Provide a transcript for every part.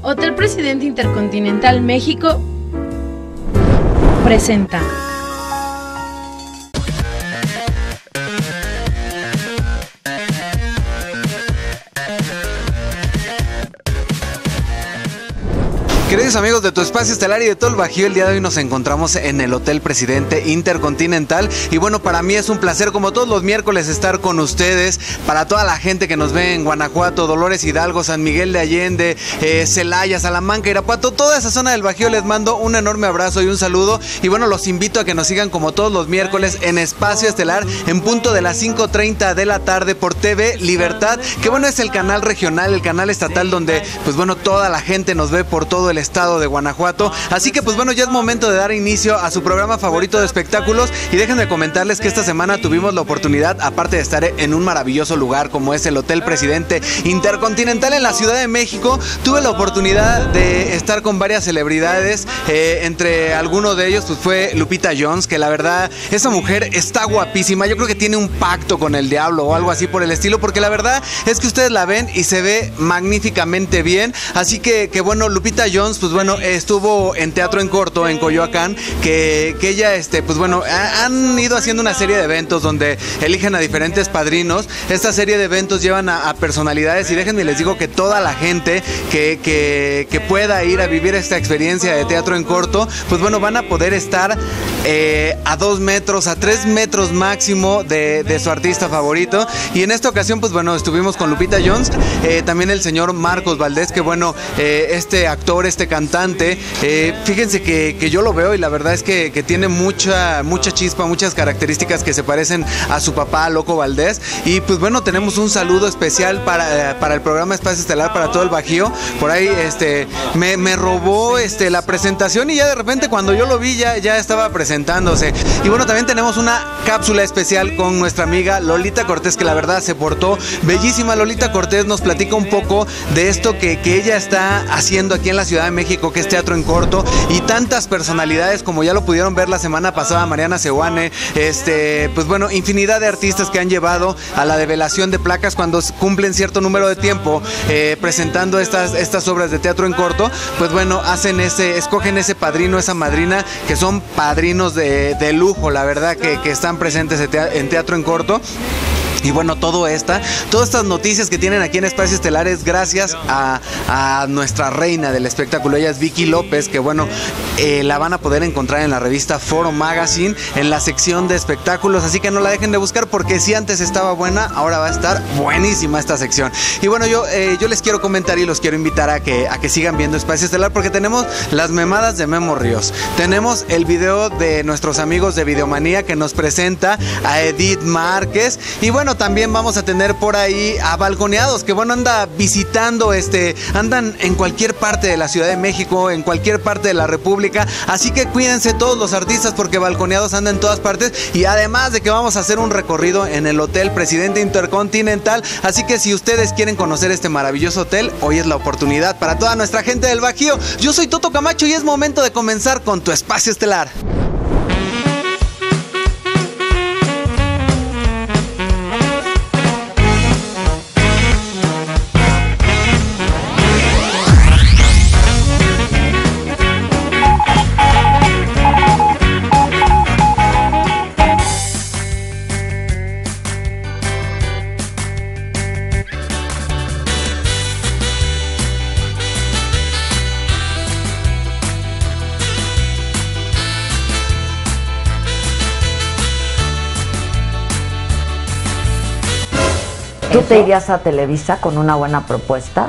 Hotel Presidente Intercontinental México presenta. Queridos amigos de Tu Espacio Estelar y de todo el Bajío, el día de hoy nos encontramos en el Hotel Presidente Intercontinental y bueno, para mí es un placer como todos los miércoles estar con ustedes, para toda la gente que nos ve en Guanajuato, Dolores Hidalgo, San Miguel de Allende, Celaya, Salamanca, Irapuato, toda esa zona del Bajío. Les mando un enorme abrazo y un saludo y bueno, los invito a que nos sigan como todos los miércoles en Espacio Estelar en punto de las 5:30 de la tarde por TV Libertad, que bueno, es el canal regional, el canal estatal donde pues bueno, toda la gente nos ve por todo el estado de Guanajuato. Así que pues bueno, ya es momento de dar inicio a su programa favorito de espectáculos y déjenme comentarles que esta semana tuvimos la oportunidad, aparte de estar en un maravilloso lugar como es el Hotel Presidente Intercontinental en la Ciudad de México, tuve la oportunidad de estar con varias celebridades, entre algunos de ellos pues fue Lupita Jones, que la verdad esa mujer está guapísima. Yo creo que tiene un pacto con el diablo o algo así por el estilo, porque la verdad es que ustedes la ven y se ve magníficamente bien. Así que bueno, Lupita Jones pues bueno, estuvo en Teatro en Corto en Coyoacán, que ella pues bueno, han ido haciendo una serie de eventos donde eligen a diferentes padrinos. Esta serie de eventos llevan a personalidades y déjenme les digo que toda la gente que pueda ir a vivir esta experiencia de Teatro en Corto, pues bueno, van a poder estar a 2 metros, a 3 metros máximo de su artista favorito. Y en esta ocasión pues bueno, estuvimos con Lupita Jones, también el señor Marcos Valdés, que bueno, este actor, este cantante, fíjense que yo lo veo y la verdad es que tiene mucha chispa, muchas características que se parecen a su papá, Loco Valdés. Y pues bueno, tenemos un saludo especial para el programa Espacio Estelar, para todo el Bajío. Por ahí me robó la presentación y ya de repente cuando yo lo vi ya estaba presentándose. Y bueno, también tenemos una cápsula especial con nuestra amiga Lolita Cortés, que la verdad se portó bellísima. Lolita Cortés nos platica un poco de esto que ella está haciendo aquí en la Ciudad de México, que es Teatro en Corto, y tantas personalidades como ya lo pudieron ver la semana pasada, Mariana Seoane, pues bueno, infinidad de artistas que han llevado a la develación de placas cuando cumplen cierto número de tiempo presentando estas obras de Teatro en Corto. Pues bueno, escogen ese padrino, esa madrina, que son padrinos de lujo, la verdad, que están presentes en Teatro en Corto. Y bueno, todas estas noticias que tienen aquí en Espacio Estelar es gracias a nuestra reina del espectáculo. Ella es Vicky López, que bueno, la van a poder encontrar en la revista Foro Magazine, en la sección de espectáculos. Así que no la dejen de buscar, porque si antes estaba buena, ahora va a estar buenísima esta sección. Y bueno, yo les quiero comentar y los quiero invitar a que sigan viendo Espacio Estelar, porque tenemos las memadas de Memo Ríos. Tenemos el video de nuestros amigos de Videomanía que nos presenta a Edith Márquez. Y bueno, también vamos a tener por ahí a Balconeados, que bueno, anda visitando, andan en cualquier parte de la Ciudad de México, en cualquier parte de la República, así que cuídense todos los artistas, porque Balconeados anda en todas partes. Y además de que vamos a hacer un recorrido en el Hotel Presidente Intercontinental, así que si ustedes quieren conocer este maravilloso hotel, hoy es la oportunidad para toda nuestra gente del Bajío. Yo soy Toto Camacho y es momento de comenzar con Tu Espacio Estelar. ¿Tú te irías a Televisa con una buena propuesta?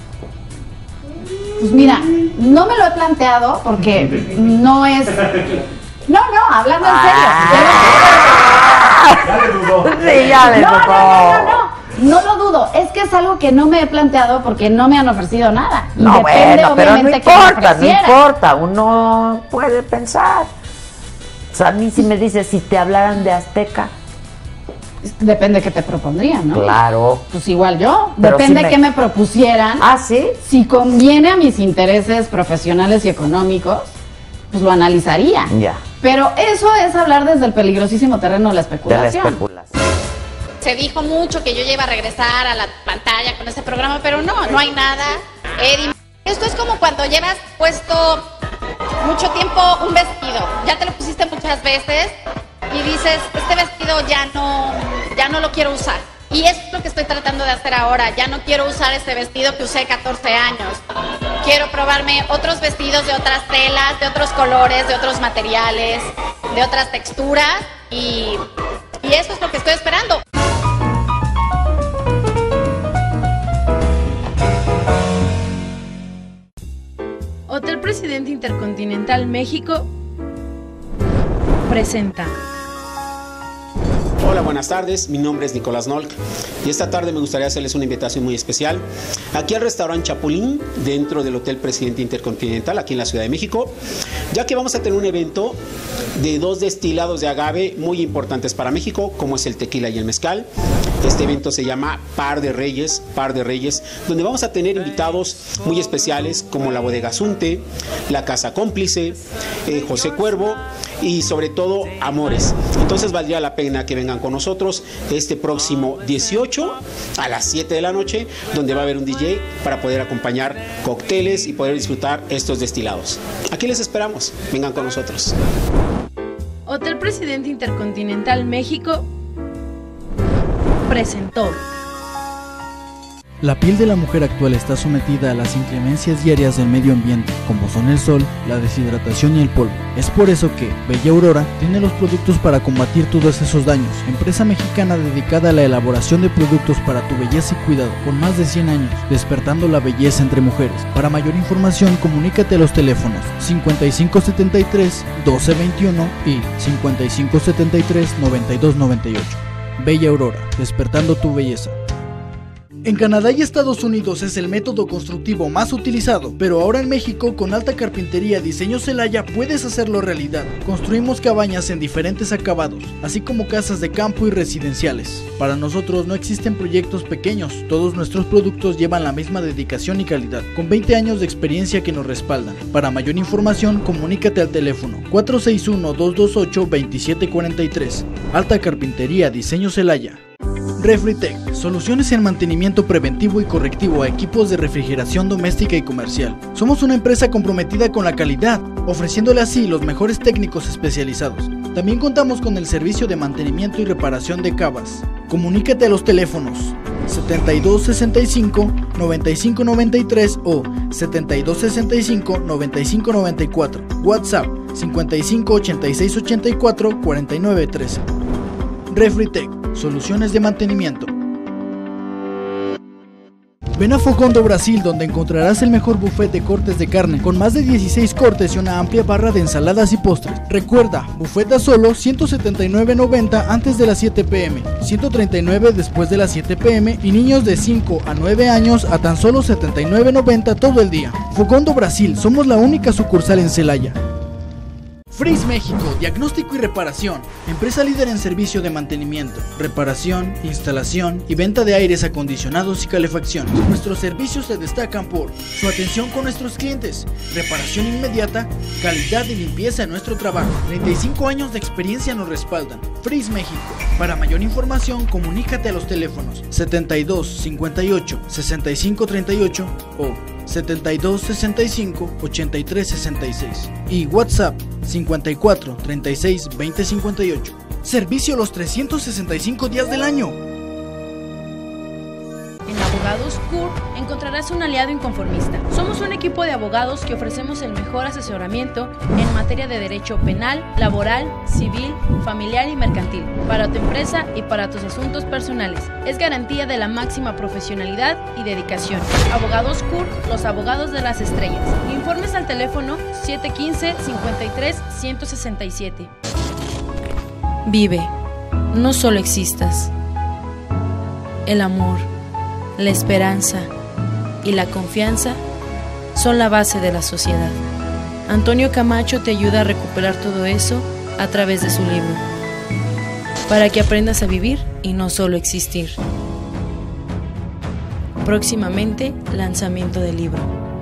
Pues mira, no me lo he planteado porque no es... No, hablando en serio. Ya le dudó. Sí, ya le dudó. No lo dudo, es que es algo que no me he planteado porque no me han ofrecido nada. Y no, depende, bueno, pero obviamente, no importa, uno puede pensar. O sea, a mí si me dices, si te hablaran de Azteca... Depende que te propondrían, ¿no? Claro. Pues igual yo. Pero depende si que me propusieran. ¿Ah, sí? Si conviene a mis intereses profesionales y económicos, pues lo analizaría. Ya. Pero eso es hablar desde el peligrosísimo terreno de la especulación. De la especulación. Se dijo mucho que yo ya iba a regresar a la pantalla con ese programa, pero no hay nada. Eddie, esto es como cuando llevas puesto mucho tiempo un vestido, ya te lo pusiste muchas veces y dices, este vestido ya no lo quiero usar. Y eso es lo que estoy tratando de hacer ahora. Ya no quiero usar este vestido que usé 14 años. Quiero probarme otros vestidos de otras telas, de otros colores, de otros materiales, de otras texturas. Y eso es lo que estoy esperando. Hotel Presidente Intercontinental México presenta. Hola, buenas tardes, mi nombre es Nicolás Nolk y esta tarde me gustaría hacerles una invitación muy especial aquí al restaurante Chapulín, dentro del Hotel Presidente Intercontinental, aquí en la Ciudad de México, ya que vamos a tener un evento de 2 destilados de agave muy importantes para México, como es el tequila y el mezcal. Este evento se llama Par de Reyes, donde vamos a tener invitados muy especiales como la Bodega Zunte, la Casa Cómplice, José Cuervo y sobre todo Amores. Entonces valdría la pena que vengan con nosotros este próximo 18 a las 7 de la noche, donde va a haber un DJ para poder acompañar cócteles y poder disfrutar estos destilados. Aquí les esperamos, vengan con nosotros. Hotel Presidente Intercontinental México presentó. La piel de la mujer actual está sometida a las inclemencias diarias del medio ambiente, como son el sol, la deshidratación y el polvo. Es por eso que Bella Aurora tiene los productos para combatir todos esos daños. Empresa mexicana dedicada a la elaboración de productos para tu belleza y cuidado, con más de 100 años, despertando la belleza entre mujeres. Para mayor información, comunícate a los teléfonos 5573-1221 y 5573-9298. Bella Aurora, despertando tu belleza. En Canadá y Estados Unidos es el método constructivo más utilizado, pero ahora en México con Alta Carpintería Diseño Celaya puedes hacerlo realidad. Construimos cabañas en diferentes acabados, así como casas de campo y residenciales. Para nosotros no existen proyectos pequeños, todos nuestros productos llevan la misma dedicación y calidad, con 20 años de experiencia que nos respaldan. Para mayor información, comunícate al teléfono 461-228-2743. Alta Carpintería Diseño Celaya. Refritec, soluciones en mantenimiento preventivo y correctivo a equipos de refrigeración doméstica y comercial. Somos una empresa comprometida con la calidad, ofreciéndole así los mejores técnicos especializados. También contamos con el servicio de mantenimiento y reparación de cavas. Comunícate a los teléfonos 7265-9593 o 7265-9594. WhatsApp 558684-4913. Refritec, soluciones de mantenimiento. Ven a Fogón do Brasil, donde encontrarás el mejor buffet de cortes de carne, con más de 16 cortes y una amplia barra de ensaladas y postres. Recuerda, buffet a solo $179.90 antes de las 7 p.m., $139 después de las 7 p.m. y niños de 5 a 9 años a tan solo $79.90 todo el día. Fogón do Brasil, somos la única sucursal en Celaya. Freeze México, diagnóstico y reparación, empresa líder en servicio de mantenimiento, reparación, instalación y venta de aires acondicionados y calefacción. Nuestros servicios se destacan por su atención con nuestros clientes, reparación inmediata, calidad y limpieza en nuestro trabajo. 35 años de experiencia nos respaldan. Freeze México. Para mayor información, comunícate a los teléfonos 72 58 65 38 o 72 65 83 66 y WhatsApp 54 36 20 58. Servicio los 365 días del año. En Abogados CUR encontrarás un aliado inconformista. Somos un equipo de abogados que ofrecemos el mejor asesoramiento en materia de derecho penal, laboral, civil, familiar y mercantil, para tu empresa y para tus asuntos personales. Es garantía de la máxima profesionalidad y dedicación. Abogados CUR, los abogados de las estrellas. Informes al teléfono 715-53-167. Vive, no solo existas. El amor, la esperanza y la confianza son la base de la sociedad. Antonio Camacho te ayuda a recuperar todo eso a través de su libro, para que aprendas a vivir y no solo existir. Próximamente, lanzamiento del libro.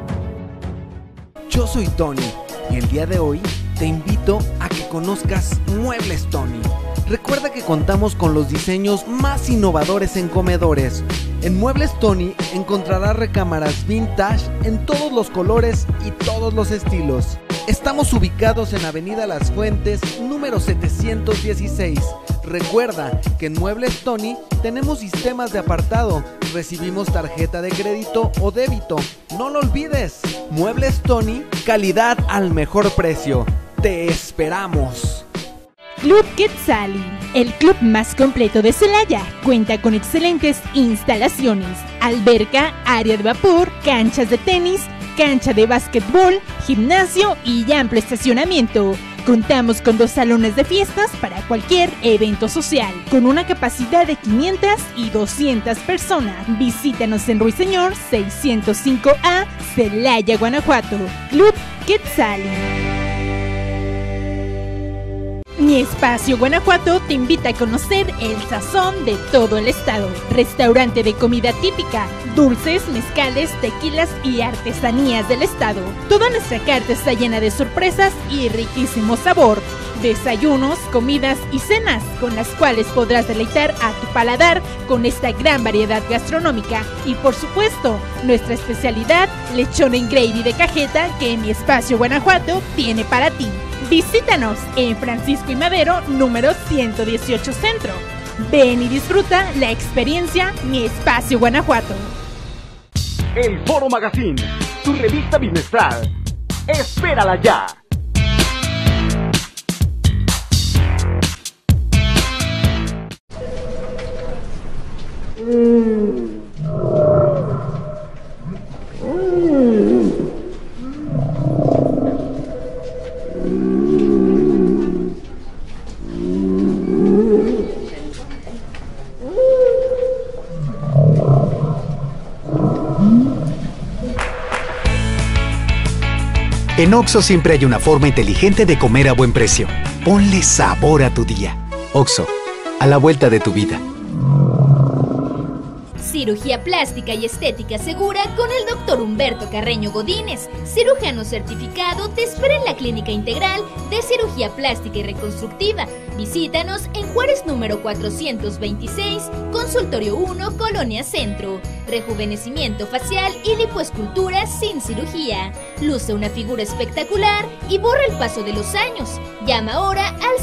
Yo soy Tony y el día de hoy te invito a que conozcas Muebles Tony. Recuerda que contamos con los diseños más innovadores en comedores. En Muebles Tony encontrarás recámaras vintage en todos los colores y todos los estilos. Estamos ubicados en Avenida Las Fuentes, número 716. Recuerda que en Muebles Tony tenemos sistemas de apartado. Recibimos tarjeta de crédito o débito. No lo olvides. Muebles Tony, calidad al mejor precio. ¡Te esperamos! Club Quetzali, el club más completo de Celaya, cuenta con excelentes instalaciones, alberca, área de vapor, canchas de tenis, cancha de básquetbol, gimnasio y amplio estacionamiento. Contamos con 2 salones de fiestas para cualquier evento social, con una capacidad de 500 y 200 personas. Visítanos en Ruiseñor 605A, Celaya, Guanajuato. Club Quetzali. Mi Espacio Guanajuato te invita a conocer el sazón de todo el estado. Restaurante de comida típica, dulces, mezcales, tequilas y artesanías del estado. Toda nuestra carta está llena de sorpresas y riquísimo sabor. Desayunos, comidas y cenas con las cuales podrás deleitar a tu paladar con esta gran variedad gastronómica. Y por supuesto, nuestra especialidad, lechón en gravy de cajeta que Mi Espacio Guanajuato tiene para ti. Visítanos en Francisco y Madero, número 118 Centro. Ven y disfruta la experiencia Mi Espacio Guanajuato. El Foro Magazine, tu revista bimestral. ¡Espérala ya! En Oxxo siempre hay una forma inteligente de comer a buen precio. Ponle sabor a tu día. Oxxo, a la vuelta de tu vida. Cirugía plástica y estética segura con el Dr. Humberto Carreño Godínez, cirujano certificado, te espera en la Clínica Integral de Cirugía Plástica y Reconstructiva. Visítanos en Juárez número 426, Consultorio 1, Colonia Centro. Rejuvenecimiento facial y lipoescultura sin cirugía. Luce una figura espectacular y borra el paso de los años. Llama ahora al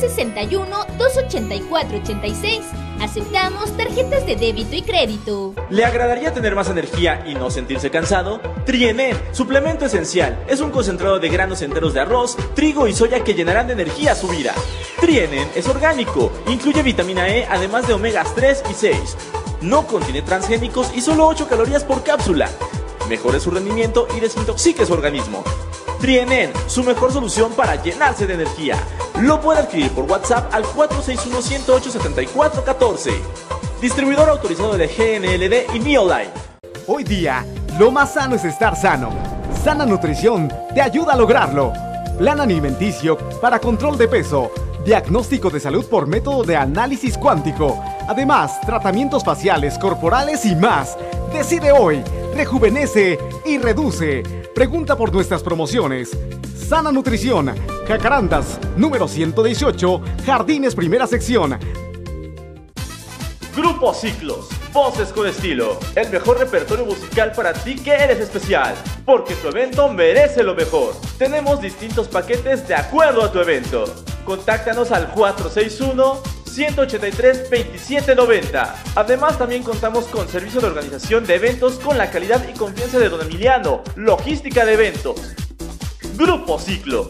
61-284-86. Aceptamos tarjetas de débito y crédito. ¿Le agradaría tener más energía y no sentirse cansado? Trienen, suplemento esencial. Es un concentrado de granos enteros de arroz, trigo y soya que llenarán de energía su vida. Trienen es orgánico, incluye vitamina E además de omegas 3 y 6. No contiene transgénicos y solo 8 calorías por cápsula. Mejore su rendimiento y desintoxique su organismo. Trienen, su mejor solución para llenarse de energía. Lo puede adquirir por WhatsApp al 461-108-7414. Distribuidor autorizado de GNLD y Neoline. Hoy día, lo más sano es estar sano. Sana Nutrición te ayuda a lograrlo. Plan alimenticio para control de peso. Diagnóstico de salud por método de análisis cuántico. Además, tratamientos faciales, corporales y más. Decide hoy, rejuvenece y reduce. Pregunta por nuestras promociones. Sana Nutrición, Jacarandas, número 118, Jardines, primera sección. Grupo Ciclos, voces con estilo. El mejor repertorio musical para ti que eres especial. Porque tu evento merece lo mejor. Tenemos distintos paquetes de acuerdo a tu evento. Contáctanos al 461-183-2790. Además, también contamos con servicio de organización de eventos con la calidad y confianza de Don Emiliano. Logística de eventos. Grupo Ciclos.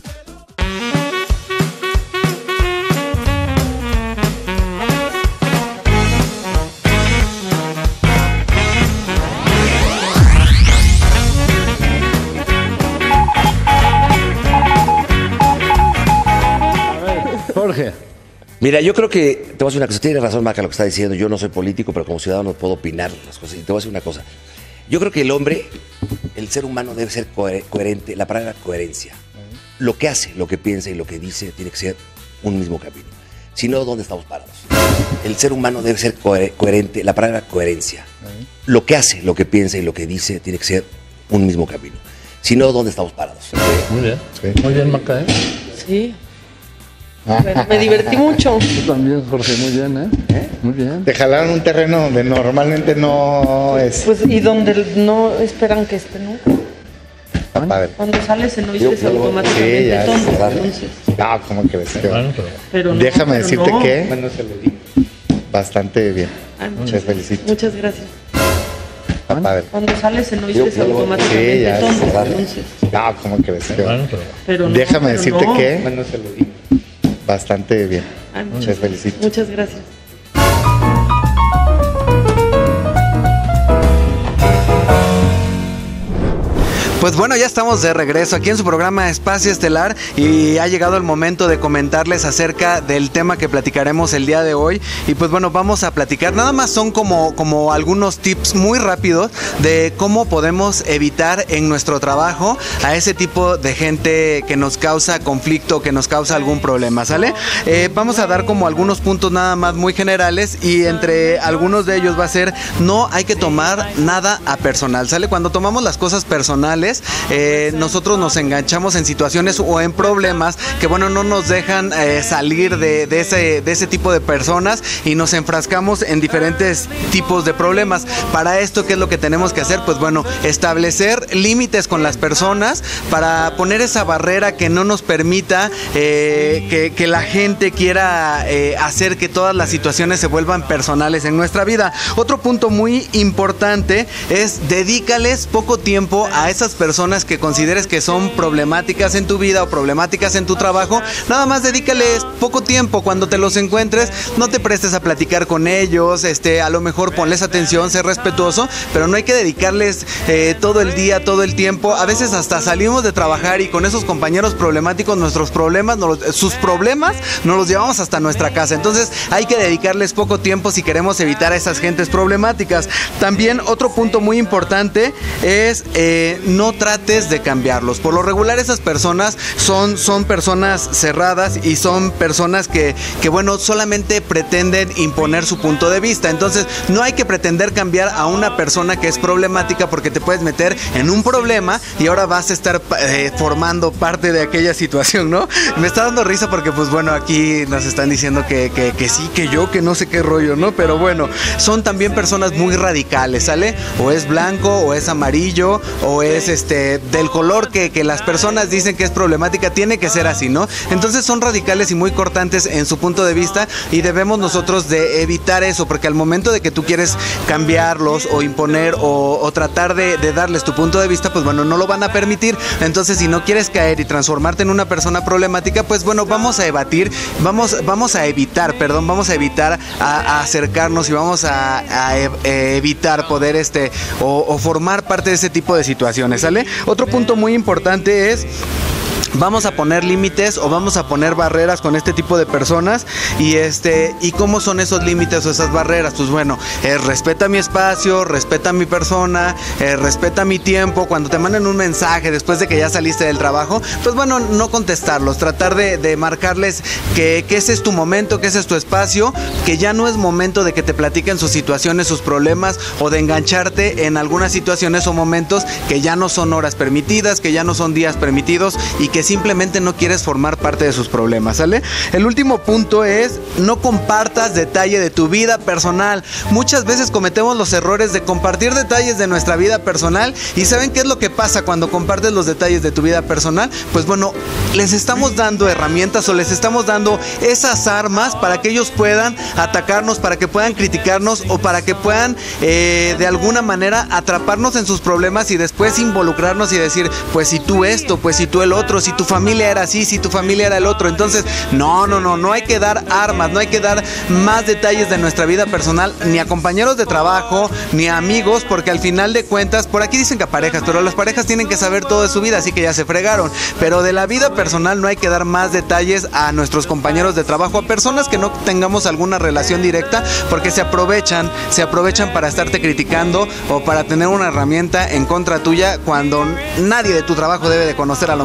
Jorge. Mira, yo creo que, te voy a decir una cosa, tiene razón Maca lo que está diciendo, yo no soy político, pero como ciudadano puedo opinar las cosas. Y te voy a decir una cosa, yo creo que el hombre, el ser humano debe ser coherente, la palabra coherencia. Lo que hace, lo que piensa y lo que dice tiene que ser un mismo camino. Si no, ¿dónde estamos parados? El ser humano debe ser coherente, la palabra coherencia. Lo que hace, lo que piensa y lo que dice tiene que ser un mismo camino. Si no, ¿dónde estamos parados? Muy bien, sí. Muy bien Maca, ¿eh? Sí. Me divertí mucho. Tú también, Jorge, muy bien, ¿eh? Muy bien. Te jalaron un terreno donde normalmente no es. Pues, y donde no esperan que esté nunca. Padre. Cuando sales el oído es automáticamente tonto. Entonces. No, ¿cómo crees? Pero no, déjame pero decirte no. que bastante bien. Te felicito. Muchas gracias. Padre. Cuando sales el oído es automáticamente tonto. Entonces. No, ¿cómo crees? Pero no, déjame pero decirte no. que bastante bien. Te felicito. Muchas gracias. Pues bueno, ya estamos de regreso aquí en su programa Espacio Estelar y ha llegado el momento de comentarles acerca del tema que platicaremos el día de hoy. Y pues bueno, vamos a platicar, nada más son como algunos tips muy rápidos de cómo podemos evitar en nuestro trabajo a ese tipo de gente que nos causa conflicto, que nos causa algún problema, ¿sale? Vamos a dar como algunos puntos nada más muy generales y entre algunos de ellos va a ser: no hay que tomar nada a personal, ¿sale? Cuando tomamos las cosas personales, nosotros nos enganchamos en situaciones o en problemas que bueno, no nos dejan salir de ese tipo de personas y nos enfrascamos en diferentes tipos de problemas. Para esto, ¿qué es lo que tenemos que hacer? Pues bueno, establecer límites con las personas para poner esa barrera que no nos permita que la gente quiera hacer que todas las situaciones se vuelvan personales en nuestra vida. Otro punto muy importante es: dedícales poco tiempo a esas personas que consideres que son problemáticas en tu vida o problemáticas en tu trabajo. Nada más dedícales poco tiempo. Cuando te los encuentres, no te prestes a platicar con ellos, a lo mejor ponles atención, sé respetuoso, pero no hay que dedicarles todo el día, todo el tiempo. A veces hasta salimos de trabajar y con esos compañeros problemáticos, sus problemas nos los llevamos hasta nuestra casa. Entonces hay que dedicarles poco tiempo si queremos evitar a esas gentes problemáticas. También otro punto muy importante es no trates de cambiarlos. Por lo regular esas personas son personas cerradas y son personas que bueno, solamente pretenden imponer su punto de vista. Entonces no hay que pretender cambiar a una persona que es problemática, porque te puedes meter en un problema y ahora vas a estar formando parte de aquella situación, ¿no? Me está dando risa porque pues bueno, aquí nos están diciendo que sí, que no sé qué rollo, ¿no? Pero bueno, son también personas muy radicales, ¿sale? O es blanco, o es amarillo, o es del color que las personas dicen que es problemática, tiene que ser así, ¿no? Entonces son radicales y muy cortantes en su punto de vista y debemos nosotros de evitar eso, porque al momento de que tú quieres cambiarlos o imponer o tratar de darles tu punto de vista, pues bueno, no lo van a permitir. Entonces, si no quieres caer y transformarte en una persona problemática, pues bueno, vamos a evitar a acercarnos y vamos a evitar poder o formar parte de ese tipo de situaciones, ¿sale? Otro punto muy importante es: vamos a poner límites o vamos a poner barreras con este tipo de personas y ¿cómo son esos límites o esas barreras? Pues bueno, respeta mi espacio, respeta mi persona, respeta mi tiempo. Cuando te mandan un mensaje después de que ya saliste del trabajo, pues bueno, no contestarlos, tratar de marcarles que ese es tu momento, que ese es tu espacio, que ya no es momento de que te platiquen sus situaciones, sus problemas, o de engancharte en algunas situaciones o momentos que ya no son horas permitidas, que ya no son días permitidos y que simplemente no quieres formar parte de sus problemas, ¿sale? El último punto es: no compartas detalle de tu vida personal. Muchas veces cometemos los errores de compartir detalles de nuestra vida personal, y ¿saben qué es lo que pasa cuando compartes los detalles de tu vida personal? Pues bueno, les estamos dando herramientas o les estamos dando esas armas para que ellos puedan atacarnos, para que puedan criticarnos o para que puedan de alguna manera atraparnos en sus problemas y después involucrarnos y decir: pues si tú esto, pues si tú el otro, si tu familia era así, si tu familia era el otro. Entonces, no hay que dar armas, no hay que dar más detalles de nuestra vida personal, ni a compañeros de trabajo, ni a amigos, porque al final de cuentas, por aquí dicen que a parejas, pero las parejas tienen que saber todo de su vida, así que ya se fregaron. Pero de la vida personal no hay que dar más detalles a nuestros compañeros de trabajo, a personas que no tengamos alguna relación directa, porque se aprovechan para estarte criticando o para tener una herramienta en contra tuya, cuando nadie de tu trabajo debe de conocer a lo mejor de tu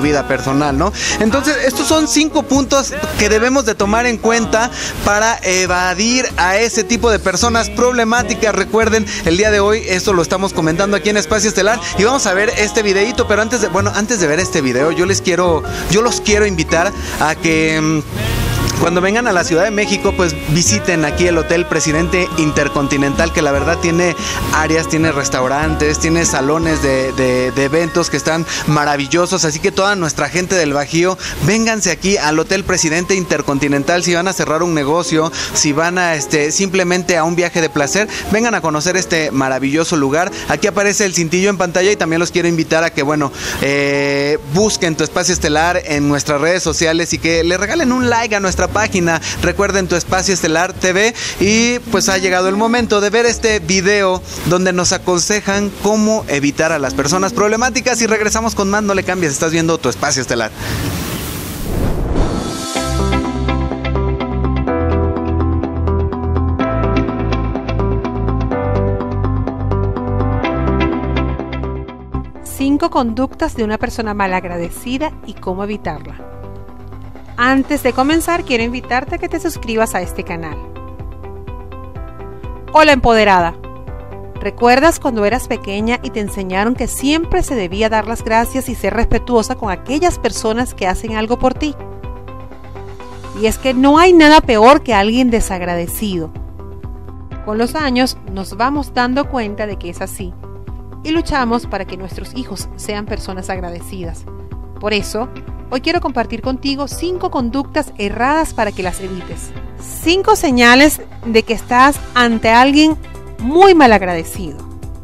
vida personal, ¿no? Entonces, estos son 5 puntos que debemos de tomar en cuenta para evadir a ese tipo de personas problemáticas. Recuerden, el día de hoy esto lo estamos comentando aquí en Espacio Estelar y vamos a ver este videíto, pero antes de ver este video, yo los quiero invitar a que cuando vengan a la Ciudad de México, pues visiten aquí el Hotel Presidente Intercontinental, que la verdad tiene áreas, tiene restaurantes, tiene salones de eventos que están maravillosos. Así que toda nuestra gente del Bajío, vénganse aquí al Hotel Presidente Intercontinental. Si van a cerrar un negocio, si van a simplemente a un viaje de placer, vengan a conocer este maravilloso lugar. Aquí aparece el cintillo en pantalla y también los quiero invitar a que, busquen Tu Espacio Estelar en nuestras redes sociales y que le regalen un like a nuestra página. Recuerden, Tu Espacio Estelar TV. Y pues ha llegado el momento de ver este video donde nos aconsejan cómo evitar a las personas problemáticas, y regresamos con más. No le cambies, estás viendo Tu Espacio Estelar. Cinco conductas de una persona malagradecida y cómo evitarla. Antes de comenzar, quiero invitarte a que te suscribas a este canal. Hola, empoderada. ¿Recuerdas cuando eras pequeña y te enseñaron que siempre se debía dar las gracias y ser respetuosa con aquellas personas que hacen algo por ti? Y es que no hay nada peor que alguien desagradecido. Con los años nos vamos dando cuenta de que es así y luchamos para que nuestros hijos sean personas agradecidas. Por eso, hoy quiero compartir contigo 5 conductas erradas para que las evites. 5 señales de que estás ante alguien muy malagradecido.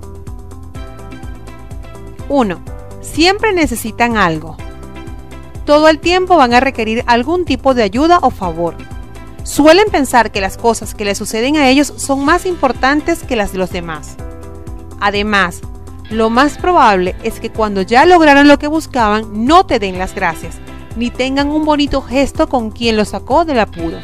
1. Siempre necesitan algo. Todo el tiempo van a requerir algún tipo de ayuda o favor. Suelen pensar que las cosas que les suceden a ellos son más importantes que las de los demás. Además, lo más probable es que cuando ya lograron lo que buscaban, no te den las gracias, ni tengan un bonito gesto con quien los sacó del apuro.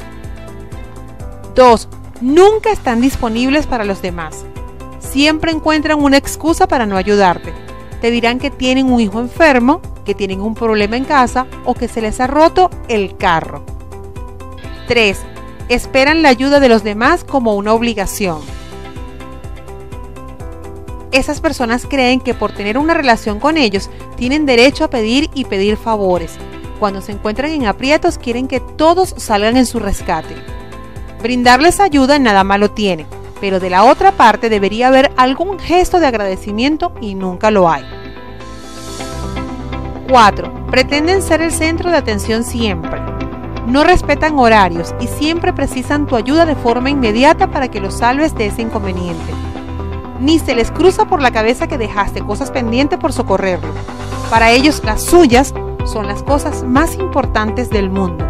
2. Nunca están disponibles para los demás. Siempre encuentran una excusa para no ayudarte. Te dirán que tienen un hijo enfermo, que tienen un problema en casa o que se les ha roto el carro. 3. Esperan la ayuda de los demás como una obligación. Esas personas creen que por tener una relación con ellos tienen derecho a pedir y pedir favores. Cuando se encuentran en aprietos quieren que todos salgan en su rescate. Brindarles ayuda nada malo tiene, pero de la otra parte debería haber algún gesto de agradecimiento y nunca lo hay. 4. Pretenden ser el centro de atención siempre. No respetan horarios y siempre precisan tu ayuda de forma inmediata para que los salves de ese inconveniente. Ni se les cruza por la cabeza que dejaste cosas pendientes por socorrerlo. Para ellos, las suyas son las cosas más importantes del mundo.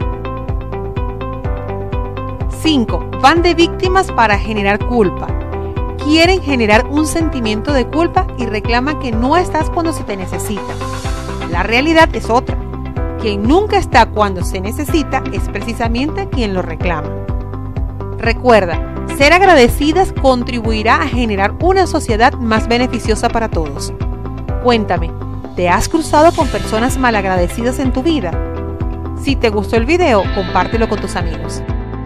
5. Van de víctimas para generar culpa. Quieren generar un sentimiento de culpa y reclaman que no estás cuando se te necesita. La realidad es otra. Quien nunca está cuando se necesita es precisamente quien lo reclama. Recuerda, ser agradecidas contribuirá a generar una sociedad más beneficiosa para todos. Cuéntame, ¿te has cruzado con personas malagradecidas en tu vida? Si te gustó el video, compártelo con tus amigos.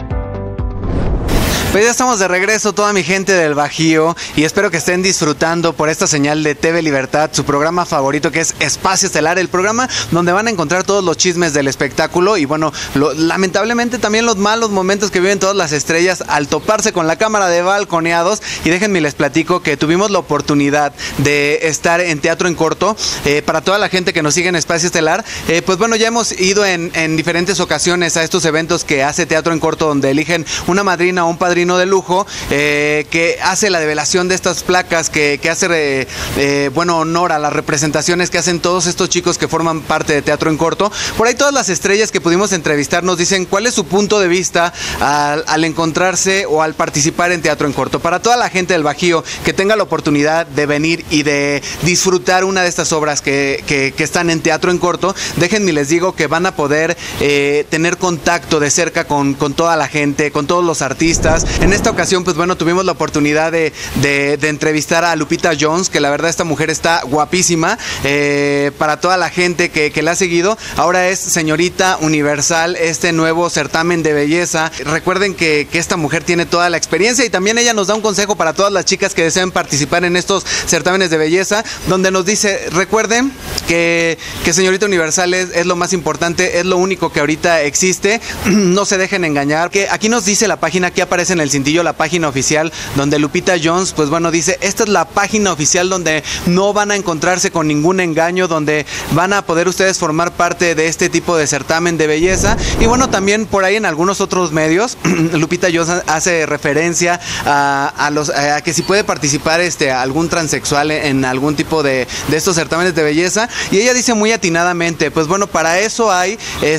Pues ya estamos de regreso, toda mi gente del Bajío, y espero que estén disfrutando por esta señal de TV Libertad, su programa favorito, que es Espacio Estelar, el programa donde van a encontrar todos los chismes del espectáculo y lamentablemente también los malos momentos que viven todas las estrellas al toparse con la cámara de balconeados. Y déjenme les platico que tuvimos la oportunidad de estar en Teatro en Corto. Para toda la gente que nos sigue en Espacio Estelar, ya hemos ido en diferentes ocasiones a estos eventos que hace Teatro en Corto, donde eligen una madrina o un padrino de lujo, que hace la develación de estas placas, que hace honor a las representaciones que hacen todos estos chicos que forman parte de Teatro en Corto. Por ahí todas las estrellas que pudimos entrevistar nos dicen cuál es su punto de vista al encontrarse o al participar en Teatro en Corto. Para toda la gente del Bajío que tenga la oportunidad de venir y de disfrutar una de estas obras que están en Teatro en Corto, déjenme les digo que van a poder tener contacto de cerca con toda la gente, con todos los artistas. En esta ocasión, pues bueno, tuvimos la oportunidad de entrevistar a Lupita Jones, que la verdad esta mujer está guapísima, para toda la gente que la ha seguido. Ahora es Señorita Universal, este nuevo certamen de belleza. Recuerden que esta mujer tiene toda la experiencia y también ella nos da un consejo para todas las chicas que deseen participar en estos certámenes de belleza, donde nos dice, recuerden que Señorita Universal es lo más importante, es lo único que ahorita existe, no se dejen engañar. Que aquí nos dice la página, aquí aparece en el cintillo la página oficial, donde Lupita Jones, pues bueno, dice, esta es la página oficial donde no van a encontrarse con ningún engaño, donde van a poder ustedes formar parte de este tipo de certamen de belleza. Y bueno, también por ahí en algunos otros medios, Lupita Jones hace referencia a que si puede participar algún transexual en algún tipo de estos certámenes de belleza, y ella dice muy atinadamente, pues bueno, para eso hay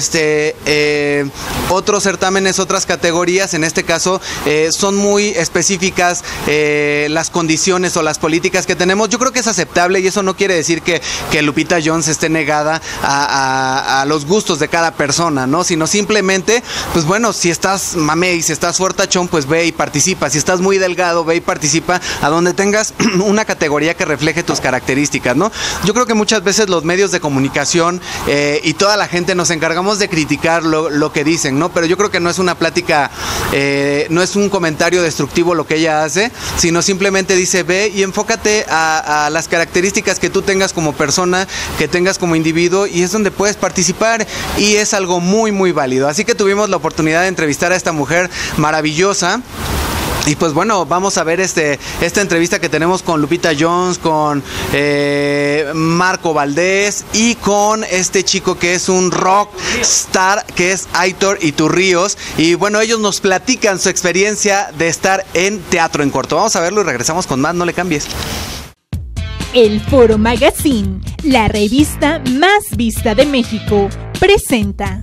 otros certámenes, otras categorías. En este caso son muy específicas las condiciones o las políticas que tenemos. Yo creo que es aceptable y eso no quiere decir que Lupita Jones esté negada a los gustos de cada persona, ¿no? Sino simplemente, pues bueno, si estás mamey, si estás fortachón, pues ve y participa. Si estás muy delgado, ve y participa a donde tengas una categoría que refleje tus características, ¿no? Yo creo que muchas veces los medios de comunicación y toda la gente nos encargamos de criticar lo que dicen, ¿no? Pero yo creo que no es una plática, no es un comentario destructivo lo que ella hace, sino simplemente dice, ve y enfócate a las características que tú tengas como persona, que tengas como individuo, y es donde puedes participar, y es algo muy, muy válido. Así que tuvimos la oportunidad de entrevistar a esta mujer maravillosa. Y pues bueno, vamos a ver esta entrevista que tenemos con Lupita Jones, con Marco Valdés y con este chico que es un rock star, que es Aitor Iturríos. Y bueno, ellos nos platican su experiencia de estar en Teatro en Corto. Vamos a verlo y regresamos con más, no le cambies. El Foro Magazine, la revista más vista de México, presenta.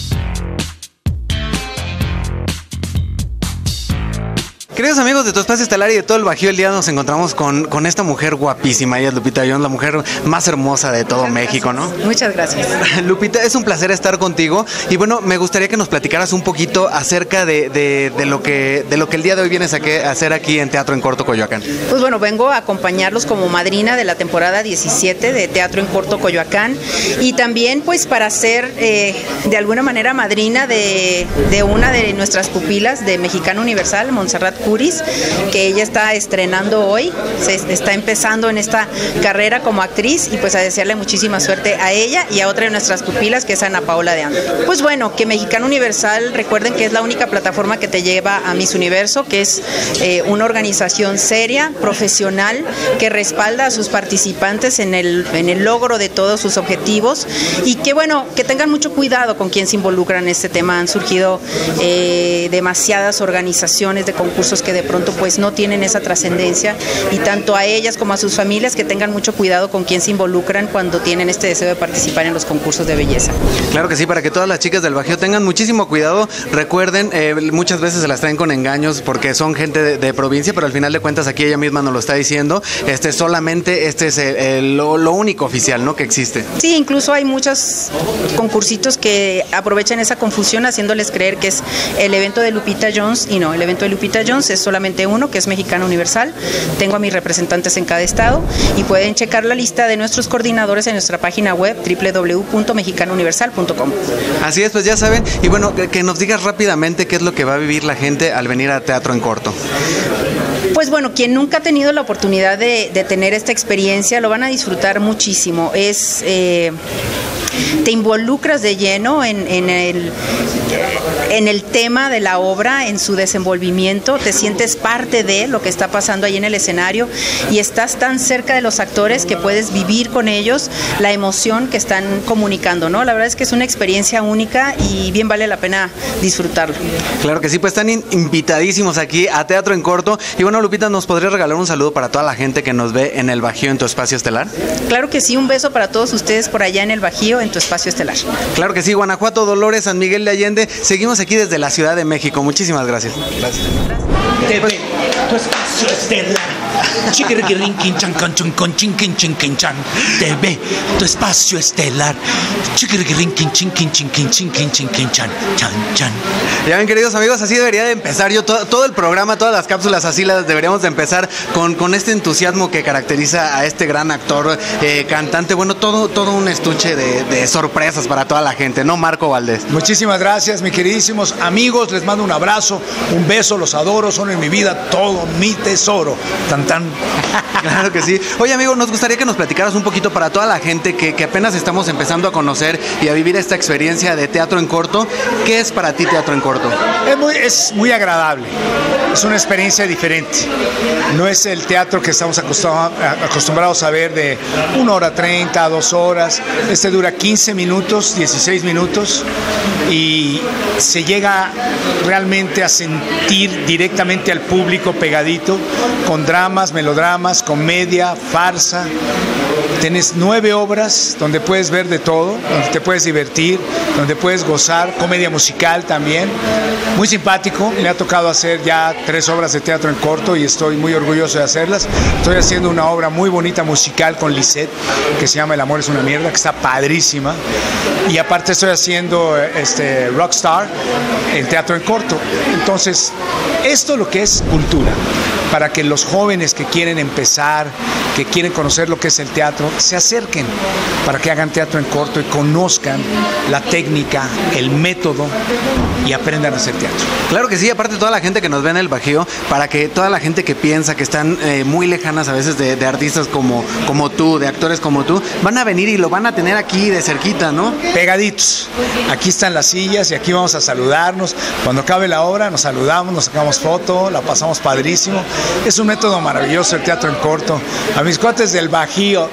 Queridos amigos de Tu Espacio Estelar y de todo el Bajío, el día nos encontramos con esta mujer guapísima. Ella es Lupita Jones, la mujer más hermosa de todo México, ¿no? Muchas gracias. Lupita, es un placer estar contigo. Y bueno, me gustaría que nos platicaras un poquito acerca de lo que el día de hoy vienes a hacer aquí en Teatro en Corto Coyoacán. Pues bueno, vengo a acompañarlos como madrina de la temporada 17 de Teatro en Corto Coyoacán, y también pues para ser de alguna manera madrina de una de nuestras pupilas de Mexicana Universal, Montserrat Curis, que ella está estrenando hoy, se está empezando en esta carrera como actriz, y pues a desearle muchísima suerte a ella y a otra de nuestras pupilas, que es Ana Paola de Anda. Pues bueno, que Mexicana Universal, recuerden que es la única plataforma que te lleva a Miss Universo, que es una organización seria, profesional, que respalda a sus participantes en el logro de todos sus objetivos, y que bueno, que tengan mucho cuidado con quien se involucra en este tema. Han surgido demasiadas organizaciones de concursos que de pronto pues no tienen esa trascendencia, y tanto a ellas como a sus familias que tengan mucho cuidado con quién se involucran cuando tienen este deseo de participar en los concursos de belleza. Claro que sí, para que todas las chicas del Bajío tengan muchísimo cuidado. Recuerden, muchas veces se las traen con engaños porque son gente de provincia, pero al final de cuentas aquí ella misma nos lo está diciendo, solamente este es lo único oficial, ¿no?, que existe. Sí, incluso hay muchos concursitos que aprovechan esa confusión haciéndoles creer que es el evento de Lupita Jones, y no, el evento de Lupita Jones es solamente uno, que es Mexicana Universal. Tengo a mis representantes en cada estado, y pueden checar la lista de nuestros coordinadores en nuestra página web www.mexicanauniversal.com. Así es, pues ya saben. Y bueno, que nos digas rápidamente qué es lo que va a vivir la gente al venir a Teatro en Corto. Pues bueno, quien nunca ha tenido la oportunidad de tener esta experiencia lo van a disfrutar muchísimo. Te involucras de lleno en el tema de la obra, en su desenvolvimiento, te sientes parte de lo que está pasando ahí en el escenario, y estás tan cerca de los actores que puedes vivir con ellos la emoción que están comunicando, ¿no? La verdad es que es una experiencia única y bien vale la pena disfrutarlo. Claro que sí, pues están invitadísimos aquí a Teatro en Corto. Y bueno, Lupita, ¿nos podrías regalar un saludo para toda la gente que nos ve en el Bajío, en Tu Espacio Estelar? Claro que sí, un beso para todos ustedes por allá en el Bajío, en Tu Espacio Estelar. Claro que sí, Guanajuato, Dolores, San Miguel de Allende. Seguimos aquí desde la Ciudad de México. Muchísimas gracias. Gracias. TV, Tu Espacio Estelar. Chiquiriquirinquin, chancanchun, con chinquin, chinquin, chan. TV, tu espacio estelar. Chiquiriquirinquin, chinquin, chinquin, chinquin, chinquin, chan, chan, chan. Ya ven, queridos amigos, así debería de empezar. Yo todo el programa, todas las cápsulas, así las deberíamos de empezar con este entusiasmo que caracteriza a este gran actor, cantante. Bueno, todo un estuche de sorpresas para toda la gente, ¿no, Marco Valdés? Muchísimas gracias, mis queridísimos amigos. Les mando un abrazo, un beso, los adoro, son en mi vida todo mi tesoro. Tan tan. Claro que sí. Oye, amigo, nos gustaría que nos platicaras un poquito para toda la gente que apenas estamos empezando a conocer y a vivir esta experiencia de teatro en corto. ¿Qué es para ti teatro en corto? Es muy agradable. Es una experiencia diferente. No es el teatro que estamos acostumbrados a ver de 1 hora 30, 2 horas. Este dura 15 minutos, 16 minutos y se llega realmente a sentir directamente al público pegadito con dramas, melodramas, comedia, farsa. Tienes 9 obras donde puedes ver de todo, donde te puedes divertir, donde puedes gozar, comedia musical también. Muy simpático, me ha tocado hacer ya 3 obras de teatro en corto y estoy muy orgulloso de hacerlas. Estoy haciendo una obra muy bonita musical con Lisette que se llama El amor es una mierda, que está padrísima. Y aparte estoy haciendo Rockstar, el teatro en corto. Entonces, esto es lo que es cultura, para que los jóvenes que quieren empezar, que quieren conocer lo que es el teatro, se acerquen para que hagan teatro en corto y conozcan la técnica, el método y aprendan a hacer teatro. Claro que sí, aparte toda la gente que nos ve en el Bajío, para que toda la gente que piensa que están muy lejanas a veces de artistas como tú, de actores como tú, van a venir y lo van a tener aquí de cerquita, ¿no? Pegaditos. Aquí están las sillas y aquí vamos a saludarnos. Cuando acabe la obra nos saludamos, nos sacamos foto, la pasamos padrísimo. Es un método maravilloso el teatro en corto. A mis cuates del Bajío,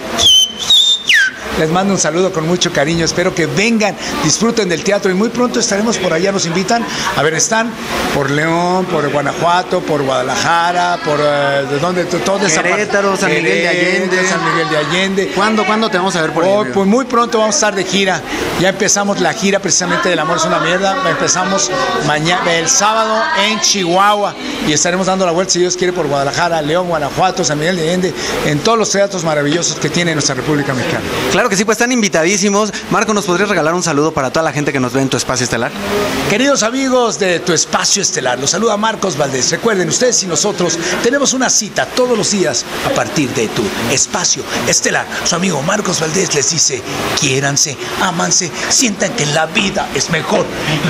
les mando un saludo con mucho cariño. Espero que vengan, disfruten del teatro y muy pronto estaremos por allá. Nos invitan. A ver, están por León, por Guanajuato, por Guadalajara, por ¿de dónde? Toda esa parte. Querétaro, San Miguel de Allende. San Miguel de Allende. ¿Cuándo te vamos a ver por ahí? Pues muy pronto vamos a estar de gira. Ya empezamos la gira precisamente del amor es una mierda. Empezamos el sábado en Chihuahua y estaremos dando la vuelta, si Dios quiere, por Guadalajara, León, Guanajuato, San Miguel de Allende, en todos los teatros maravillosos que tiene nuestra República Mexicana. Claro que sí, pues están invitadísimos. Marco, ¿nos podrías regalar un saludo para toda la gente que nos ve en Tu Espacio Estelar? Queridos amigos de Tu Espacio Estelar, los saluda Marcos Valdés. Recuerden, ustedes y nosotros tenemos una cita todos los días a partir de Tu Espacio Estelar. Su amigo Marcos Valdés les dice: quiéranse, ámanse, sientan que la vida es mejor.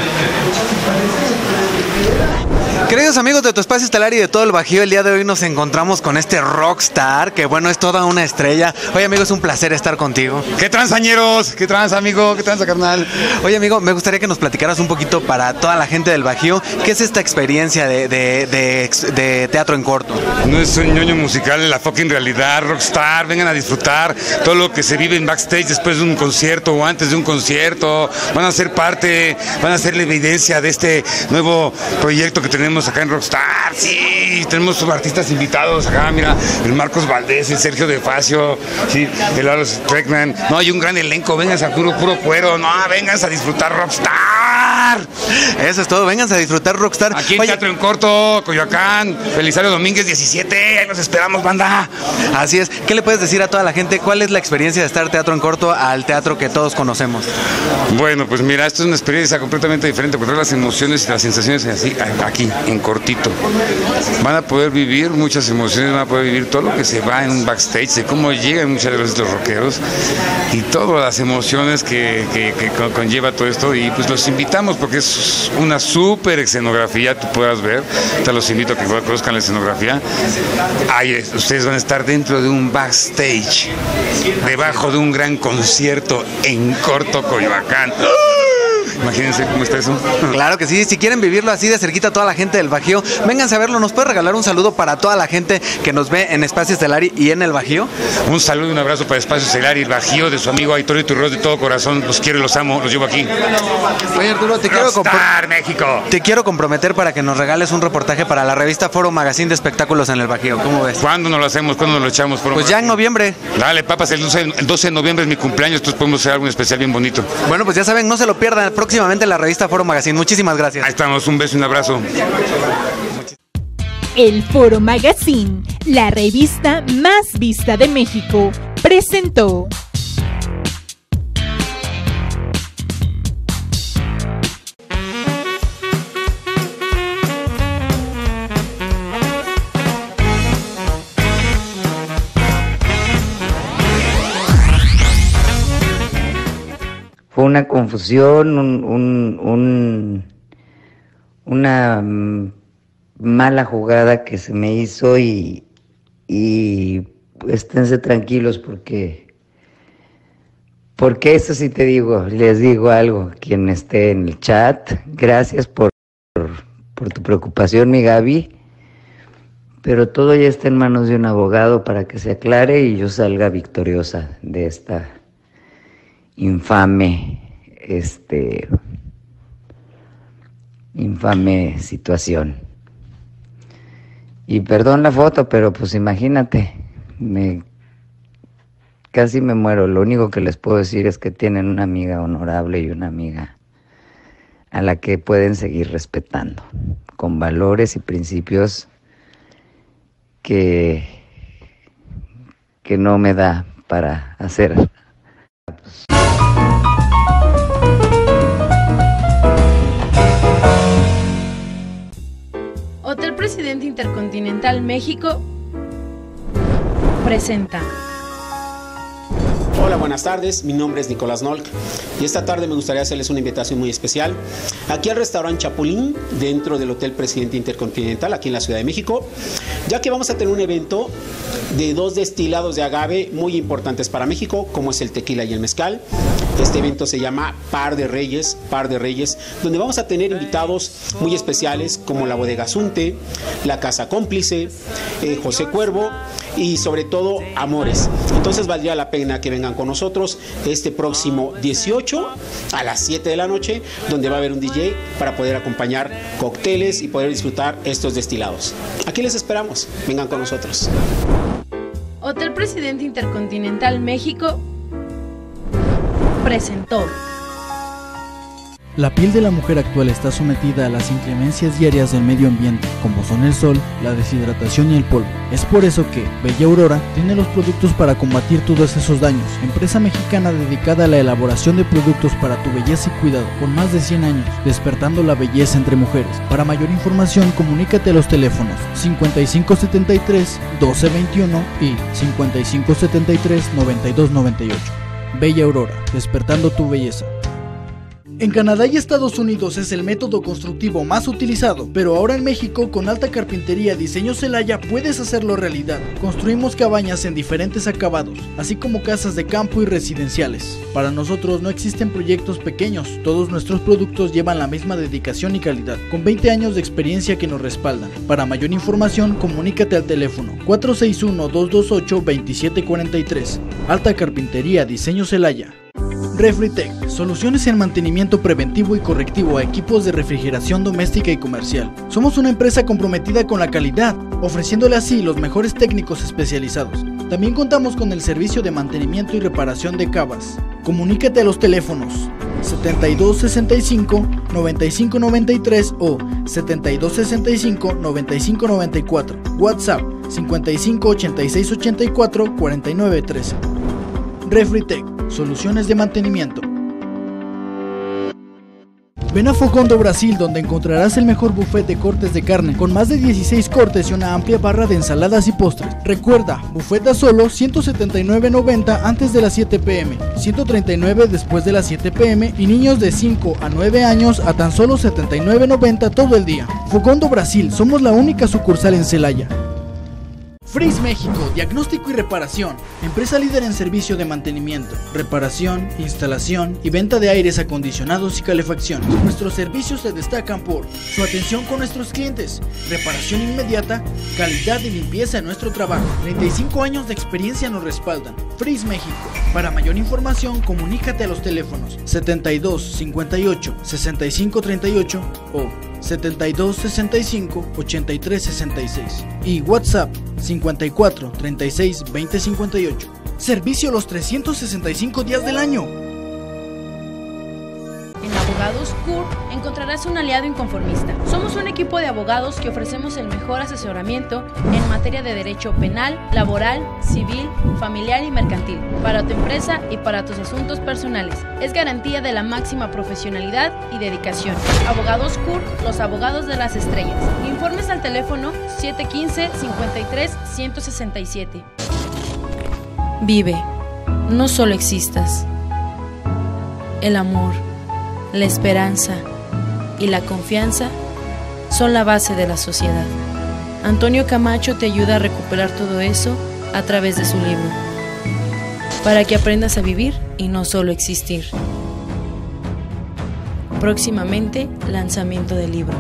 Queridos amigos de Tu Espacio Estelar y de todo el Bajío, el día de hoy nos encontramos con este rockstar, que bueno, es toda una estrella. Oye, amigo, es un placer estar contigo. ¿Qué transañeros? ¿Qué trans, amigo? ¿Qué transa, carnal? Oye, amigo, me gustaría que nos platicaras un poquito para toda la gente del Bajío, ¿qué es esta experiencia de teatro en corto? No es un ñoño musical, la fucking realidad, rockstar. Vengan a disfrutar todo lo que se vive en backstage después de un concierto o antes de un concierto. Van a ser parte, van a ser la evidencia de este nuevo proyecto que tenemos acá en Rockstar. Sí, tenemos artistas invitados acá, mira, el Marcos Valdés, el Sergio De Facio, sí, el Lalo Streckman. No, hay un gran elenco, vénganse a puro cuero, no, vénganse a disfrutar Rockstar. Eso es todo, vénganse a disfrutar Rockstar. Aquí en Teatro en Corto, Coyoacán, Belisario Domínguez 17, ahí los esperamos, banda. Así es, ¿qué le puedes decir a toda la gente? ¿Cuál es la experiencia de estar teatro en corto al teatro que todos conocemos? Bueno, pues mira, esto es una experiencia completamente diferente, porque las emociones y las sensaciones así, aquí, en cortito. Van a poder vivir muchas emociones, van a poder vivir todo lo que se va en un backstage, de cómo llegan muchas veces los rockeros y todas las emociones que conlleva todo esto. Y pues los invitamos porque es una súper escenografía, tú puedas ver. Te los invito a que conozcan la escenografía. Ahí ustedes van a estar dentro de un backstage, debajo de un gran concierto en Corto, Coyoacán. Imagínense cómo está eso. Claro que sí, si quieren vivirlo así de cerquita toda la gente del Bajío, vénganse a verlo. ¿Nos puede regalar un saludo para toda la gente que nos ve en Espacio Estelar y en el Bajío? Un saludo y un abrazo para Espacio Estelar y el Bajío, de su amigo Aitor Iturroz, de todo corazón. Los quiero y los amo, los llevo aquí. Oye, Arturo, México. Te quiero comprometer para que nos regales un reportaje para la revista Foro Magazine de Espectáculos en el Bajío. ¿Cómo ves? ¿Cuándo nos lo hacemos? ¿Cuándo nos lo echamos? Pues ya en noviembre. Dale, papas, el 12 de noviembre es mi cumpleaños, entonces podemos hacer algo especial bien bonito. Bueno, pues ya saben, no se lo pierdan próximamente en la revista Foro Magazine. Muchísimas gracias. Ahí estamos, un beso y un abrazo. El Foro Magazine, la revista más vista de México, presentó. Fue una confusión, una mala jugada que se me hizo y esténse tranquilos porque eso sí te digo, les digo algo, quien esté en el chat, gracias por tu preocupación, mi Gaby, pero todo ya está en manos de un abogado para que se aclare y yo salga victoriosa de esta infame situación. Y perdón la foto, pero pues imagínate, casi me muero. Lo único que les puedo decir es que tienen una amiga honorable y una amiga a la que pueden seguir respetando, con valores y principios que no me da para hacer. Hotel Presidente Intercontinental México presenta. Hola, buenas tardes, mi nombre es Nicolás Nolk y esta tarde me gustaría hacerles una invitación muy especial aquí al restaurante Chapulín dentro del Hotel Presidente Intercontinental aquí en la Ciudad de México, ya que vamos a tener un evento de 2 destilados de agave muy importantes para México, como es el tequila y el mezcal. Este evento se llama Par de Reyes, donde vamos a tener invitados muy especiales como la Bodega Zunte, la Casa Cómplice, José Cuervo y sobre todo Amores. Entonces valdría la pena que vengan con nosotros este próximo 18 a las 7 de la noche, donde va a haber un DJ para poder acompañar cócteles y poder disfrutar estos destilados. Aquí les esperamos, vengan con nosotros. Hotel Presidente Intercontinental México presentó. La piel de la mujer actual está sometida a las inclemencias diarias del medio ambiente, como son el sol, la deshidratación y el polvo. Es por eso que Bella Aurora tiene los productos para combatir todos esos daños. Empresa mexicana dedicada a la elaboración de productos para tu belleza y cuidado, con más de 100 años, despertando la belleza entre mujeres. Para mayor información, comunícate a los teléfonos 5573-1221 y 5573-9298. Bella Aurora, despertando tu belleza. En Canadá y Estados Unidos es el método constructivo más utilizado, pero ahora en México con Alta Carpintería Diseño Celaya puedes hacerlo realidad. Construimos cabañas en diferentes acabados, así como casas de campo y residenciales. Para nosotros no existen proyectos pequeños, todos nuestros productos llevan la misma dedicación y calidad, con 20 años de experiencia que nos respaldan. Para mayor información, comunícate al teléfono 461-228-2743. Alta Carpintería Diseño Celaya. Refritec, soluciones en mantenimiento preventivo y correctivo a equipos de refrigeración doméstica y comercial. Somos una empresa comprometida con la calidad, ofreciéndole así los mejores técnicos especializados. También contamos con el servicio de mantenimiento y reparación de cavas. Comunícate a los teléfonos 7265-9593 o 7265-9594. WhatsApp 558684-4913. Refritec, soluciones de mantenimiento. Ven a Fogondo, Brasil, donde encontrarás el mejor buffet de cortes de carne, con más de 16 cortes y una amplia barra de ensaladas y postres. Recuerda, buffet a solo $179.90 antes de las 7 p.m, $139 después de las 7 p.m. y niños de 5 a 9 años a tan solo $79.90 todo el día. Fogondo, Brasil, somos la única sucursal en Celaya. Freeze México, diagnóstico y reparación, empresa líder en servicio de mantenimiento, reparación, instalación y venta de aires acondicionados y calefacción. Nuestros servicios se destacan por su atención con nuestros clientes, reparación inmediata, calidad y limpieza en nuestro trabajo. 35 años de experiencia nos respaldan. Freeze México. Para mayor información, comunícate a los teléfonos 72 58 65 38 o 72 65 83 66 y WhatsApp 54 36 20 58. Servicio los 365 días del año. En la Abogados CUR encontrarás un aliado inconformista. Somos un equipo de abogados que ofrecemos el mejor asesoramiento en materia de derecho penal, laboral, civil, familiar y mercantil, para tu empresa y para tus asuntos personales. Es garantía de la máxima profesionalidad y dedicación. Abogados CUR, los abogados de las estrellas. Informes al teléfono 715-53-167. Vive, no solo existas. El amor, la esperanza y la confianza son la base de la sociedad. Antonio Camacho te ayuda a recuperar todo eso a través de su libro, para que aprendas a vivir y no solo existir. Próximamente, lanzamiento del libro.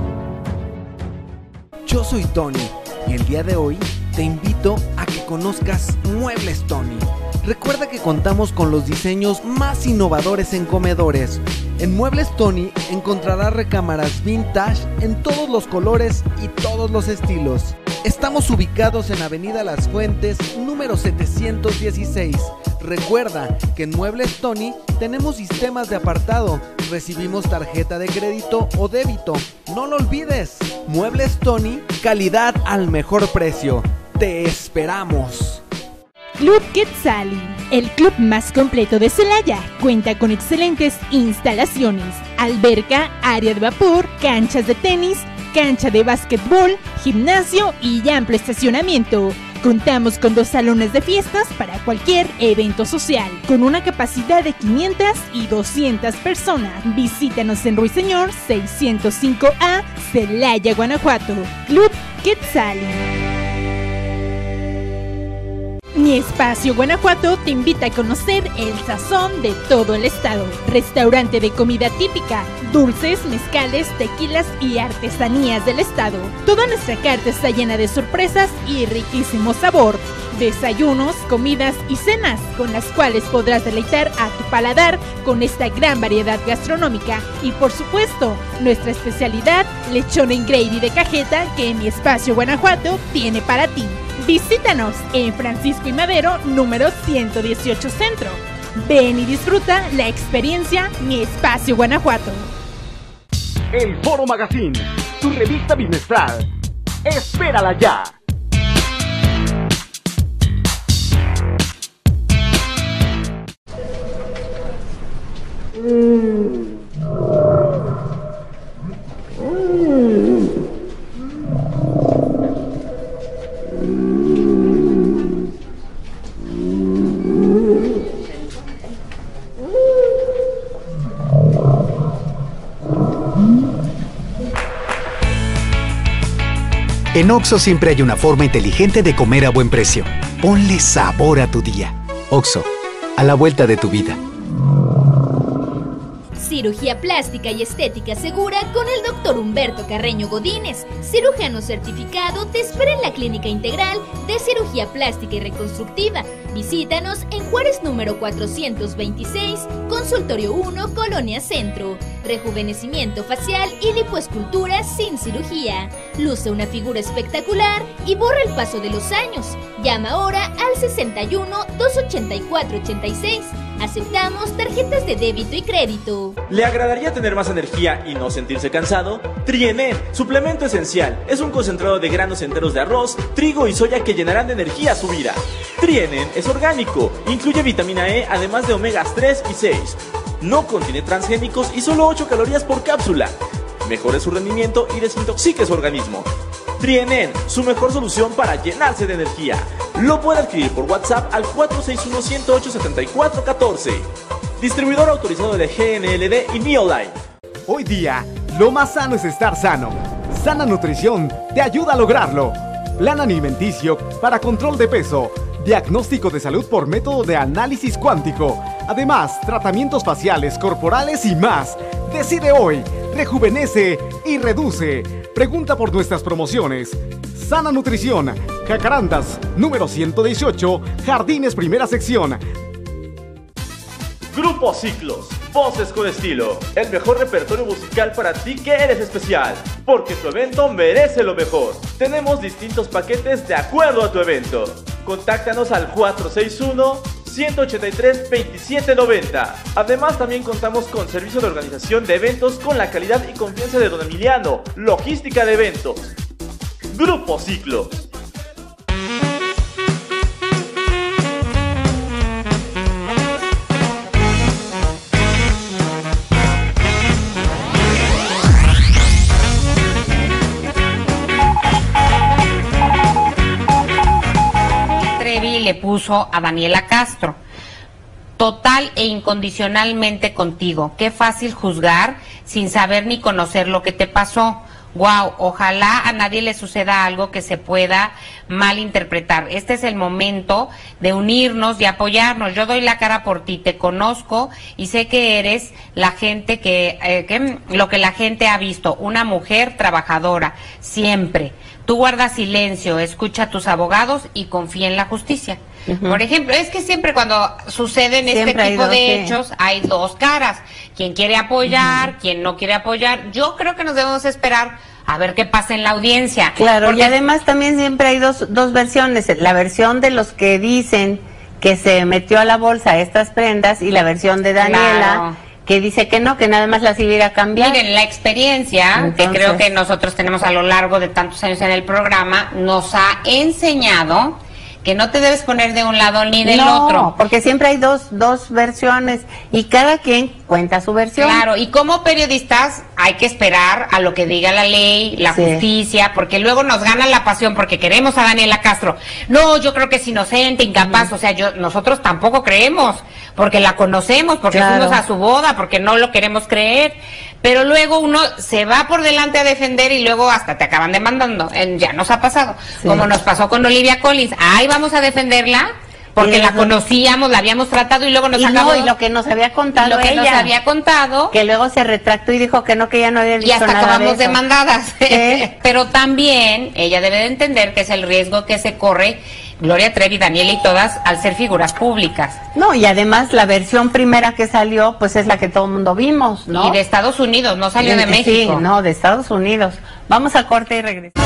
Yo soy Tony y el día de hoy te invito a que conozcas Muebles Tony. Recuerda que contamos con los diseños más innovadores en comedores. En Muebles Tony encontrarás recámaras vintage en todos los colores y todos los estilos. Estamos ubicados en Avenida Las Fuentes, número 716. Recuerda que en Muebles Tony tenemos sistemas de apartado. Recibimos tarjeta de crédito o débito. No lo olvides. Muebles Tony, calidad al mejor precio. ¡Te esperamos! Club Quetzali, el club más completo de Celaya, cuenta con excelentes instalaciones, alberca, área de vapor, canchas de tenis, cancha de básquetbol, gimnasio y amplio estacionamiento. Contamos con 2 salones de fiestas para cualquier evento social, con una capacidad de 500 y 200 personas. Visítanos en Ruiseñor 605A, Celaya, Guanajuato. Club Quetzali. Mi Espacio Guanajuato te invita a conocer el sazón de todo el estado. Restaurante de comida típica, dulces, mezcales, tequilas y artesanías del estado. Toda nuestra carta está llena de sorpresas y riquísimo sabor. Desayunos, comidas y cenas con las cuales podrás deleitar a tu paladar con esta gran variedad gastronómica. Y por supuesto, nuestra especialidad, lechón en gravy de cajeta que Mi Espacio Guanajuato tiene para ti. Visítanos en Francisco y Madero, número 118 Centro. Ven y disfruta la experiencia Mi Espacio Guanajuato. El Foro Magazine, tu revista bimestral. ¡Espérala ya! En Oxxo siempre hay una forma inteligente de comer a buen precio. Ponle sabor a tu día. Oxxo, a la vuelta de tu vida. Cirugía plástica y estética segura con el Dr. Humberto Carreño Godínez, cirujano certificado, te espera en la Clínica Integral de Cirugía Plástica y Reconstructiva. Visítanos en Juárez número 426, Consultorio 1, Colonia Centro. Rejuvenecimiento facial y lipoescultura sin cirugía. Luce una figura espectacular y borra el paso de los años. Llama ahora al 61-284-86. Aceptamos tarjetas de débito y crédito. ¿Le agradaría tener más energía y no sentirse cansado? Triemen, suplemento esencial. Es un concentrado de granos enteros de arroz, trigo y soya que llenarán de energía su vida. Trienen es orgánico, incluye vitamina E además de omegas 3 y 6. No contiene transgénicos y solo 8 calorías por cápsula. Mejore su rendimiento y desintoxique su organismo. Trienen, su mejor solución para llenarse de energía. Lo puede adquirir por WhatsApp al 461-108-7414. Distribuidor autorizado de GNLD y Neoline. Hoy día, lo más sano es estar sano. Sana Nutrición te ayuda a lograrlo. Plan alimenticio para control de peso. Diagnóstico de salud por método de análisis cuántico. Además, tratamientos faciales, corporales y más. Decide hoy, rejuvenece y reduce. Pregunta por nuestras promociones. Sana Nutrición, Jacarandas, número 118, Jardines, primera sección. Grupo Ciclos, voces con estilo. El mejor repertorio musical para ti que eres especial. Porque tu evento merece lo mejor. Tenemos distintos paquetes de acuerdo a tu evento. Contáctanos al 461 183-2790. Además, también contamos con servicio de organización de eventos con la calidad y confianza de Don Emiliano. Logística de eventos. Grupo Ciclo. Le puso a Daniela Castro: total e incondicionalmente contigo. Qué fácil juzgar sin saber ni conocer lo que te pasó. Wow, ojalá a nadie le suceda algo que se pueda malinterpretar. Este es el momento de unirnos y apoyarnos. Yo doy la cara por ti, te conozco y sé que eres la gente que lo que la gente ha visto, una mujer trabajadora, siempre. Tú guarda silencio, escucha a tus abogados y confía en la justicia. Por ejemplo, es que siempre cuando suceden este tipo de hechos hay dos caras. Quien quiere apoyar, quien no quiere apoyar. Yo creo que nos debemos esperar a ver qué pasa en la audiencia. Claro, porque y además también siempre hay dos versiones. La versión de los que dicen que se metió a la bolsa estas prendas y la versión de Daniela, que dice que no, que nada más las iba a ir a cambiar. Miren, la experiencia que creo que nosotros tenemos a lo largo de tantos años en el programa nos ha enseñado que no te debes poner de un lado ni del otro. Porque siempre hay dos versiones y cada quien cuenta su versión. Claro, y como periodistas hay que esperar a lo que diga la ley, la justicia, porque luego nos gana la pasión porque queremos a Daniela Castro. No, yo creo que es inocente, incapaz, o sea, nosotros tampoco creemos, porque la conocemos, porque fuimos a su boda, porque no lo queremos creer. Pero luego uno se va por delante a defender y luego hasta te acaban demandando. Ya nos ha pasado, como nos pasó con Olivia Collins. Ay, vamos a defenderla porque la conocíamos, la habíamos tratado y luego nos acabó. Y lo que nos había contado que luego se retractó y dijo que ya no había dicho nada. Y hasta acabamos de eso. Demandadas. Pero también ella debe de entender que es el riesgo que se corre Gloria Trevi, Daniela y todas al ser figuras públicas. No, y además la versión primera que salió, pues es la que todo el mundo vimos, ¿no? Y de Estados Unidos, no salió de México. Sí, no, de Estados Unidos. Vamos a corte y regresamos.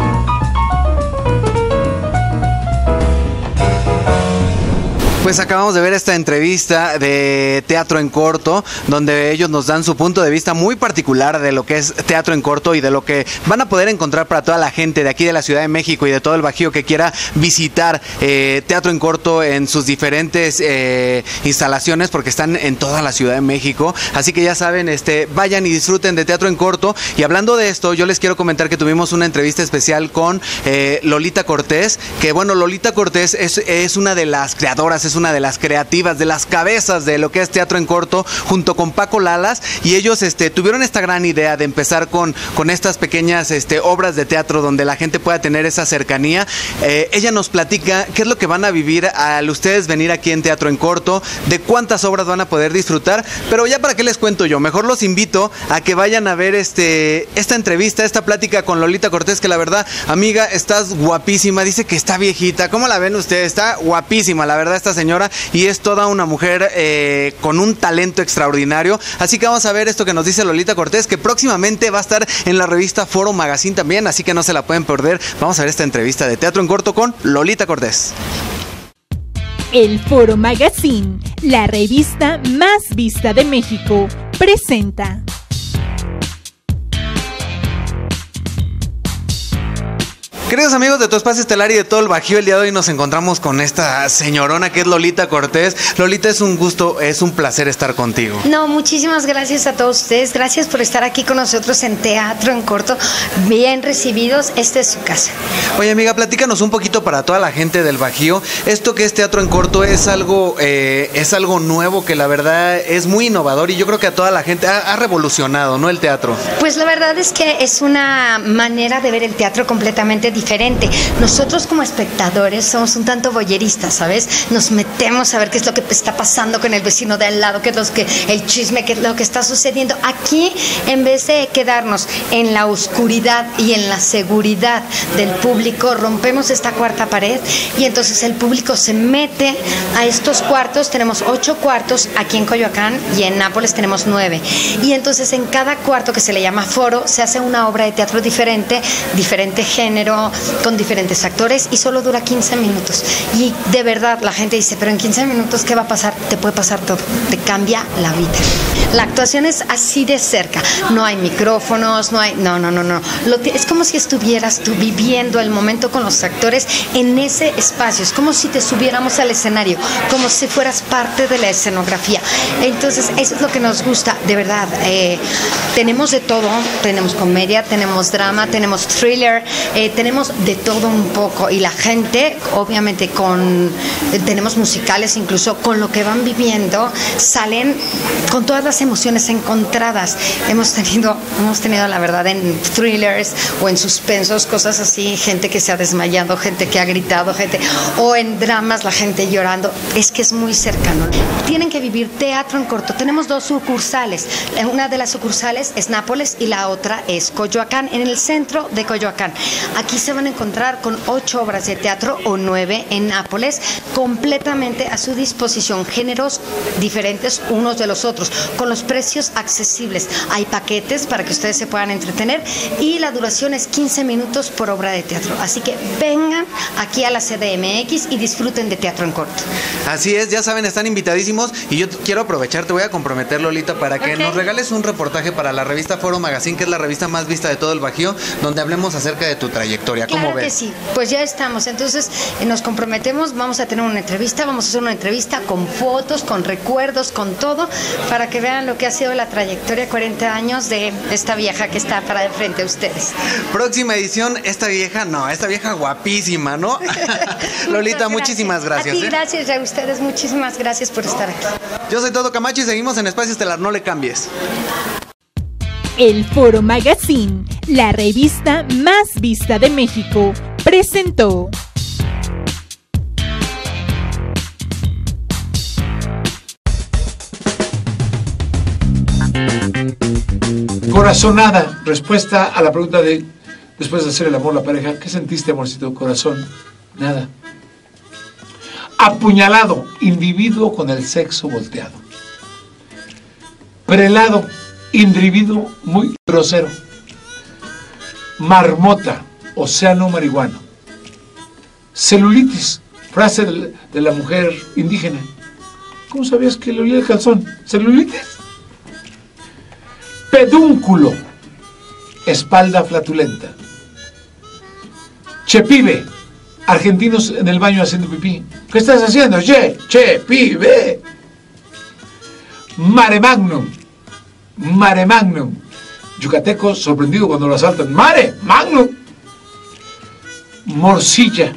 Pues acabamos de ver esta entrevista de Teatro en Corto, donde ellos nos dan su punto de vista muy particular de lo que es Teatro en Corto y de lo que van a poder encontrar para toda la gente de aquí de la Ciudad de México y de todo el Bajío que quiera visitar Teatro en Corto en sus diferentes instalaciones, porque están en toda la Ciudad de México. Así que ya saben, vayan y disfruten de Teatro en Corto. Y hablando de esto, yo les quiero comentar que tuvimos una entrevista especial con Lolita Cortés, que bueno, Lolita Cortés es una de las creadoras, es una de las creativas, de las cabezas de lo que es Teatro en Corto, junto con Paco Lalas, y ellos tuvieron esta gran idea de empezar con estas pequeñas obras de teatro donde la gente pueda tener esa cercanía. Ella nos platica qué es lo que van a vivir al ustedes venir aquí en Teatro en Corto, de cuántas obras van a poder disfrutar, pero ya para qué les cuento yo, mejor los invito a que vayan a ver esta entrevista, esta plática con Lolita Cortés, que la verdad, amiga, estás guapísima, dice que está viejita. ¿Cómo la ven ustedes? Está guapísima, la verdad, esta señora, y es toda una mujer con un talento extraordinario. Así que vamos a ver esto que nos dice Lolita Cortés, que próximamente va a estar en la revista Foro Magazine también, así que no se la pueden perder. Vamos a ver esta entrevista de Teatro en Corto con Lolita Cortés. El Foro Magazine, la revista más vista de México, presenta. Queridos amigos de Tu Espacio Estelar y de todo el Bajío, el día de hoy nos encontramos con esta señorona que es Lolita Cortés. Lolita, es un gusto, es un placer estar contigo. No, muchísimas gracias a todos ustedes. Gracias por estar aquí con nosotros en Teatro en Corto. Bien recibidos, esta es su casa. Oye, amiga, platícanos un poquito para toda la gente del Bajío. Esto que es Teatro en Corto es algo nuevo, que la verdad es muy innovador, y yo creo que a toda la gente ha revolucionado, ¿no? El teatro. Pues la verdad es que es una manera de ver el teatro completamente diferente. Nosotros como espectadores somos un tanto voyeristas, ¿sabes? Nos metemos a ver qué es lo que está pasando con el vecino de al lado, qué es el chisme, qué es lo que está sucediendo. Aquí, en vez de quedarnos en la oscuridad y en la seguridad del público, rompemos esta cuarta pared y entonces el público se mete a estos cuartos. Tenemos 8 cuartos aquí en Coyoacán y en Nápoles tenemos 9. Y entonces en cada cuarto, que se le llama foro, se hace una obra de teatro diferente, diferente género, haciendo con diferentes actores y solo dura 15 minutos. Y de verdad la gente dice, pero en 15 minutos ¿qué va a pasar? Te puede pasar todo, te cambia la vida. La actuación es así de cerca, no hay micrófonos, no. Es como si estuvieras tú viviendo el momento con los actores en ese espacio, es como si te subiéramos al escenario, como si fueras parte de la escenografía. Entonces eso es lo que nos gusta, de verdad. Tenemos de todo, tenemos comedia, tenemos drama, tenemos thriller, tenemos de todo un poco, y la gente obviamente tenemos musicales, incluso con lo que van viviendo salen con todas las emociones encontradas. Hemos tenido la verdad en thrillers o en suspensos, cosas así, gente que se ha desmayado, gente que ha gritado, o en dramas la gente llorando. Es que es muy cercano. Tienen que vivir teatro en corto. Tenemos 2 sucursales. Una de las sucursales es Nápoles y la otra es Coyoacán, en el centro de Coyoacán. Aquí se van a encontrar con 8 obras de teatro o 9 en Nápoles, completamente a su disposición, géneros diferentes unos de los otros, con los precios accesibles. Hay paquetes para que ustedes se puedan entretener y la duración es 15 minutos por obra de teatro. Así que vengan aquí a la CDMX y disfruten de teatro en corto. Así es, ya saben, están invitadísimos, y yo quiero aprovechar, te voy a comprometer, Lolita, para que nos regales un reportaje para la revista Foro Magazine, que es la revista más vista de todo el Bajío, donde hablemos acerca de tu trayectoria. ¿Cómo ves? Claro que sí, pues ya estamos. Entonces nos comprometemos, vamos a tener una entrevista, vamos a hacer una entrevista con fotos, con recuerdos, con todo, para que vean lo que ha sido la trayectoria, 40 años de esta vieja que está para de frente a ustedes. Próxima edición, esta vieja guapísima, ¿no? Lolita, muchísimas gracias. A ti, gracias a ustedes, muchísimas gracias por estar aquí. Yo soy Todo Camacho y seguimos en Espacio Estelar, no le cambies. El Foro Magazine, la revista más vista de México, presentó. Corazonada, respuesta a la pregunta de después de hacer el amor la pareja, ¿qué sentiste, amorcito? Corazón, nada. Apuñalado, individuo con el sexo volteado. Prelado, individuo muy grosero. Marmota, océano marihuano. Celulitis, frase de la mujer indígena. ¿Cómo sabías que le olía el calzón? ¿Celulitis? Pedúnculo, espalda flatulenta. Chepibe, argentinos en el baño haciendo pipí. ¿Qué estás haciendo? Chepibe. Mare magnum, yucateco sorprendido cuando lo asaltan. Mare magnum. Morcilla,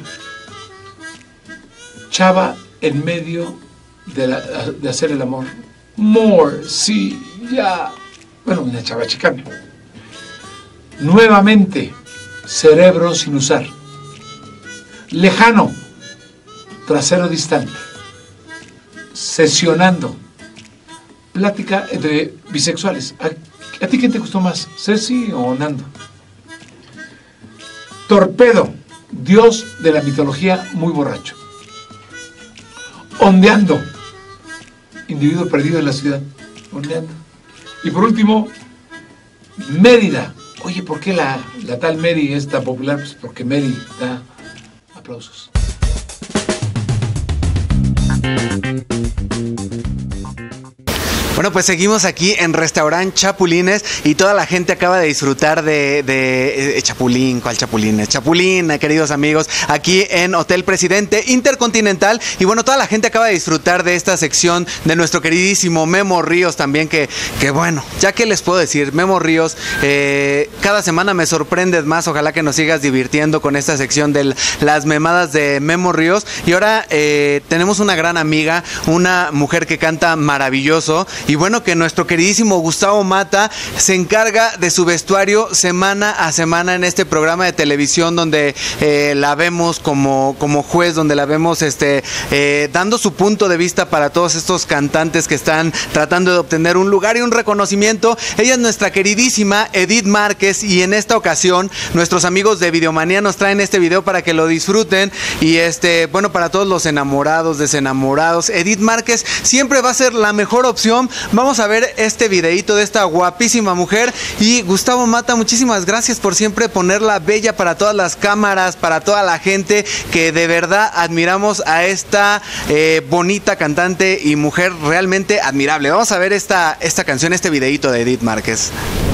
chava en medio de hacer el amor. Morcilla. Bueno, una chava chicana. Nuevamente, cerebro sin usar. Lejano, trasero distante. Sesionando, plática entre bisexuales. ¿A ti quién te gustó más, Ceci o Nando? Torpedo, dios de la mitología muy borracho. Ondeando, individuo perdido en la ciudad. Ondeando. Y por último, Mérida. Oye, ¿por qué la tal Mary es tan popular? Pues porque Mary da aplausos. Bueno, pues seguimos aquí en Restaurant Chapulines y toda la gente acaba de disfrutar de Chapulín. ¿Cuál Chapulín? Chapulín, queridos amigos, aquí en Hotel Presidente Intercontinental. Y bueno, toda la gente acaba de disfrutar de esta sección de nuestro queridísimo Memo Ríos también, que bueno, ya que les puedo decir, Memo Ríos, cada semana me sorprendes más. Ojalá que nos sigas divirtiendo con esta sección de las memadas de Memo Ríos. Y ahora tenemos una gran amiga, una mujer que canta maravilloso. Y bueno, que nuestro queridísimo Gustavo Mata se encarga de su vestuario semana a semana en este programa de televisión, donde la vemos como juez, donde la vemos dando su punto de vista para todos estos cantantes que están tratando de obtener un lugar y un reconocimiento. Ella es nuestra queridísima Edith Márquez, y en esta ocasión nuestros amigos de Videomanía nos traen este video para que lo disfruten. Y bueno, para todos los enamorados, desenamorados, Edith Márquez siempre va a ser la mejor opción Vamos a ver este videíto de esta guapísima mujer. Y Gustavo Mata, muchísimas gracias por siempre ponerla bella para todas las cámaras, para toda la gente que de verdad admiramos a esta bonita cantante y mujer realmente admirable. Vamos a ver esta canción, este videíto de Edith Márquez.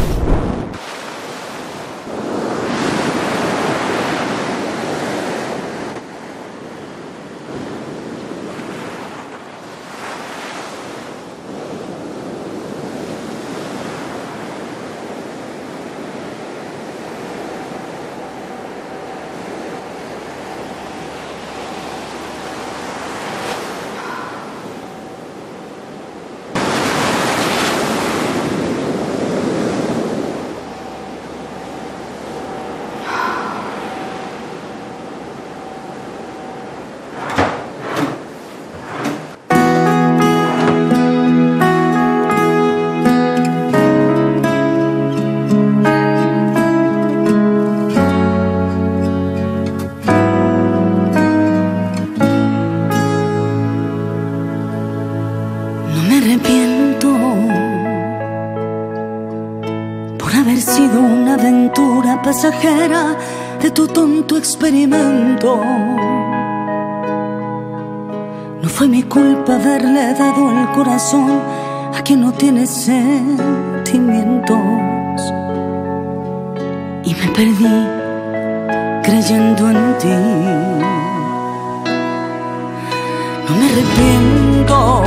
Pasajera de tu tonto experimento. No fue mi culpa haberle dado el corazón a quien no tiene sentimientos. Y me perdí creyendo en ti. No me arrepiento.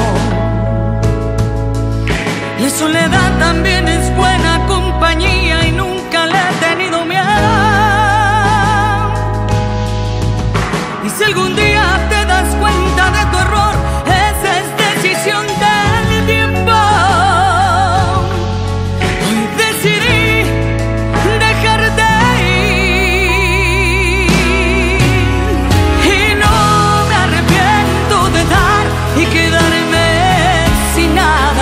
La soledad también es buena compañía y nunca le he tenido miedo. Y si algún día te das cuenta de tu error, esa es decisión del tiempo. Hoy decidí dejarte ir y no me arrepiento de dar y quedarme sin nada.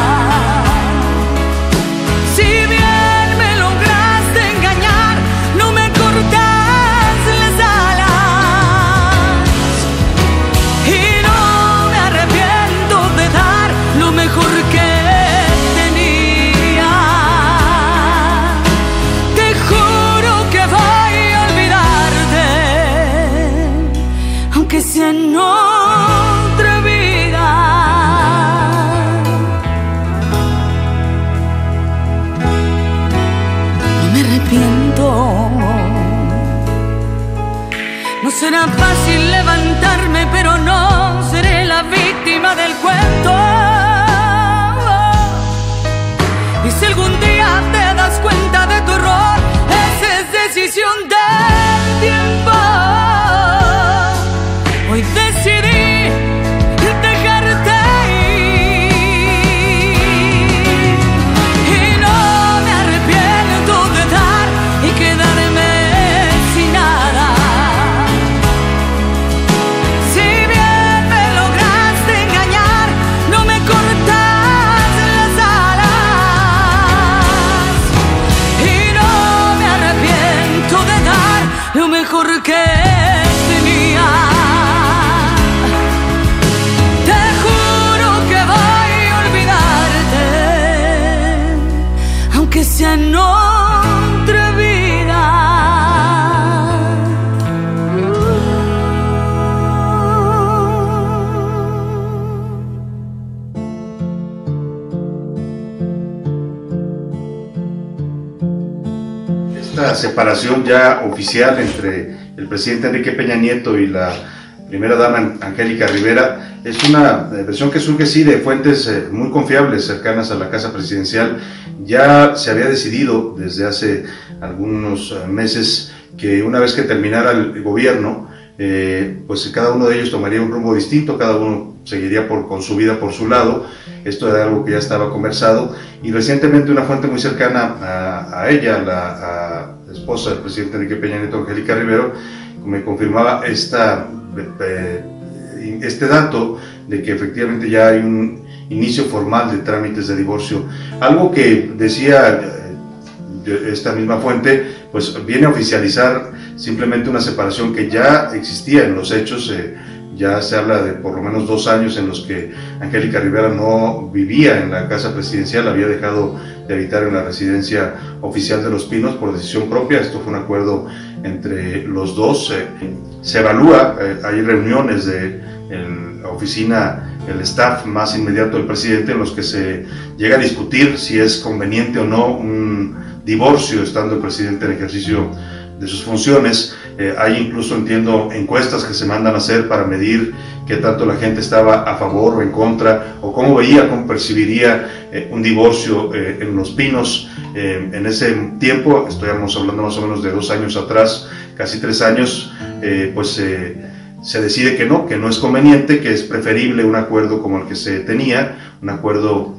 En otra vida. No me arrepiento. No será fácil levantarme, pero no seré la víctima del cuento. Y si algún día te das cuenta de tu error, esa es decisión del tiempo. Hoy decidí dejarte ir y no me arrepiento de dar y quedarme sin nada. Si bien me lograste engañar, no me cortas las alas. Y no me arrepiento de dar lo mejor que tenía. Que sea en otra vida. Esta separación ya oficial entre el presidente Enrique Peña Nieto y la primera dama Angélica Rivera es una versión que surge sí de fuentes muy confiables cercanas a la casa presidencial. Ya se había decidido desde hace algunos meses que una vez que terminara el gobierno, pues cada uno de ellos tomaría un rumbo distinto, cada uno seguiría con su vida por su lado. Esto era algo que ya estaba conversado y recientemente una fuente muy cercana a ella, la esposa del presidente Enrique Peña Nieto, Angélica Rivera, me confirmaba este dato de que efectivamente ya hay un inicio formal de trámites de divorcio. Algo que decía esta misma fuente, pues viene a oficializar simplemente una separación que ya existía en los hechos Ya se habla de por lo menos 2 años en los que Angélica Rivera no vivía en la casa presidencial, había dejado de habitar en la residencia oficial de Los Pinos por decisión propia. Esto fue un acuerdo entre los dos. Se evalúa, hay reuniones de la oficina, el staff más inmediato del presidente, en los que se llega a discutir si es conveniente o no un divorcio estando el presidente en ejercicio de sus funciones. Hay incluso, entiendo, encuestas que se mandan a hacer para medir qué tanto la gente estaba a favor o en contra, o cómo veía, cómo percibiría un divorcio en Los Pinos. En ese tiempo, estamos hablando más o menos de 2 años atrás, casi 3 años, se decide que no es conveniente, que es preferible un acuerdo como el que se tenía, un acuerdo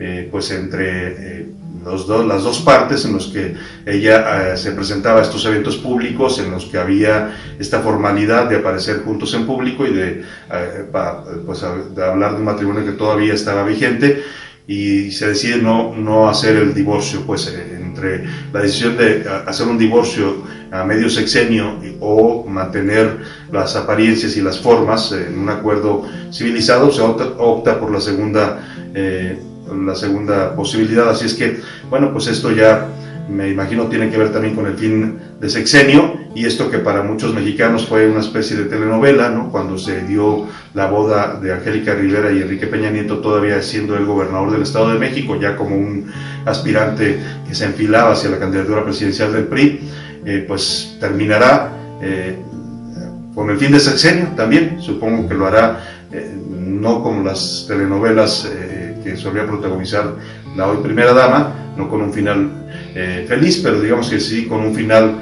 entre las dos partes, en los que ella se presentaba a estos eventos públicos, en los que había esta formalidad de aparecer juntos en público y de hablar de un matrimonio que todavía estaba vigente, y se decide no hacer el divorcio, entre la decisión de hacer un divorcio a medio sexenio o mantener las apariencias y las formas en un acuerdo civilizado, se opta por la segunda posibilidad. Así es que, esto ya me imagino tiene que ver también con el fin de sexenio, y esto que para muchos mexicanos fue una especie de telenovela, ¿no? Cuando se dio la boda de Angélica Rivera y Enrique Peña Nieto, todavía siendo el gobernador del Estado de México, ya como un aspirante que se enfilaba hacia la candidatura presidencial del PRI, terminará con el fin de sexenio también. Supongo que lo hará no como las telenovelas que solía protagonizar la hoy primera dama, no con un final feliz, pero digamos que sí con un final,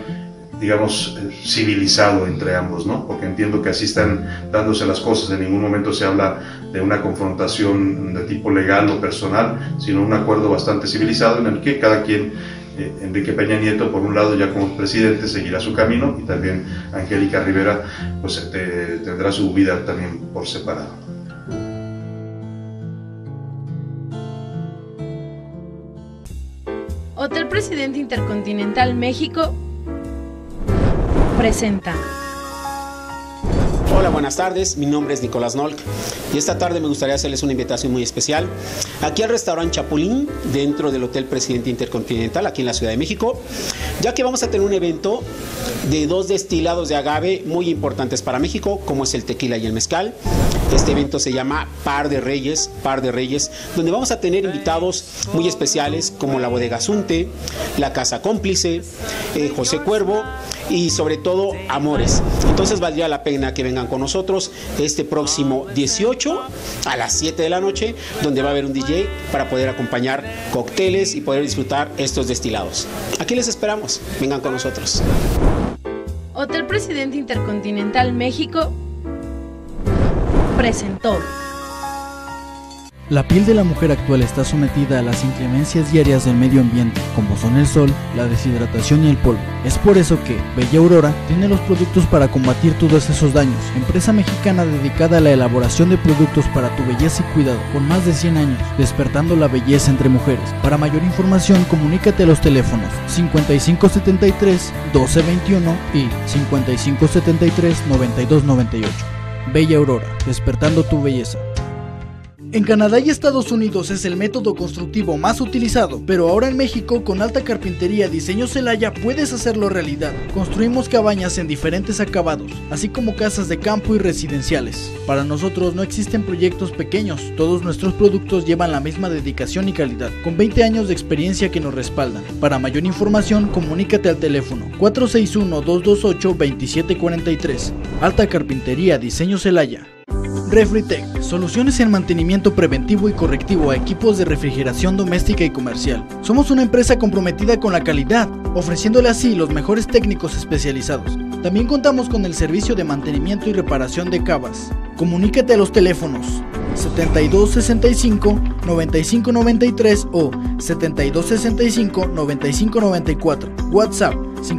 civilizado entre ambos, ¿no? Porque entiendo que así están dándose las cosas. En ningún momento se habla de una confrontación de tipo legal o personal, sino un acuerdo bastante civilizado en el que cada quien, Enrique Peña Nieto por un lado ya como presidente seguirá su camino, y también Angélica Rivera tendrá su vida también por separado. Hotel Presidente Intercontinental México presenta. Hola, buenas tardes, mi nombre es Nicolás Nolk y esta tarde me gustaría hacerles una invitación muy especial aquí al restaurante Chapulín, dentro del Hotel Presidente Intercontinental, aquí en la Ciudad de México, ya que vamos a tener un evento de 2 destilados de agave muy importantes para México, como es el tequila y el mezcal. Este evento se llama Par de Reyes, donde vamos a tener invitados muy especiales como la Bodega Zunte, la Casa Cómplice, José Cuervo y sobre todo Amores. Entonces valdría la pena que vengan con nosotros este próximo 18 a las 7 de la noche, donde va a haber un DJ para poder acompañar cócteles y poder disfrutar estos destilados. Aquí les esperamos, vengan con nosotros. Hotel Presidente Intercontinental México presentó. La piel de la mujer actual está sometida a las inclemencias diarias del medio ambiente, como son el sol, la deshidratación y el polvo. Es por eso que Bella Aurora tiene los productos para combatir todos esos daños. Empresa mexicana dedicada a la elaboración de productos para tu belleza y cuidado, con más de 100 años, despertando la belleza entre mujeres. Para mayor información, comunícate a los teléfonos 5573-1221 y 5573-9298. Bella Aurora, despertando tu belleza. En Canadá y Estados Unidos es el método constructivo más utilizado, pero ahora en México con Alta Carpintería Diseño Celaya puedes hacerlo realidad. Construimos cabañas en diferentes acabados, así como casas de campo y residenciales. Para nosotros no existen proyectos pequeños, todos nuestros productos llevan la misma dedicación y calidad, con 20 años de experiencia que nos respaldan. Para mayor información, comunícate al teléfono 461-228-2743. Alta Carpintería Diseño Celaya. Refritec, soluciones en mantenimiento preventivo y correctivo a equipos de refrigeración doméstica y comercial. Somos una empresa comprometida con la calidad, ofreciéndole así los mejores técnicos especializados. También contamos con el servicio de mantenimiento y reparación de cavas. Comunícate a los teléfonos 7265-9593 o 7265-9594. WhatsApp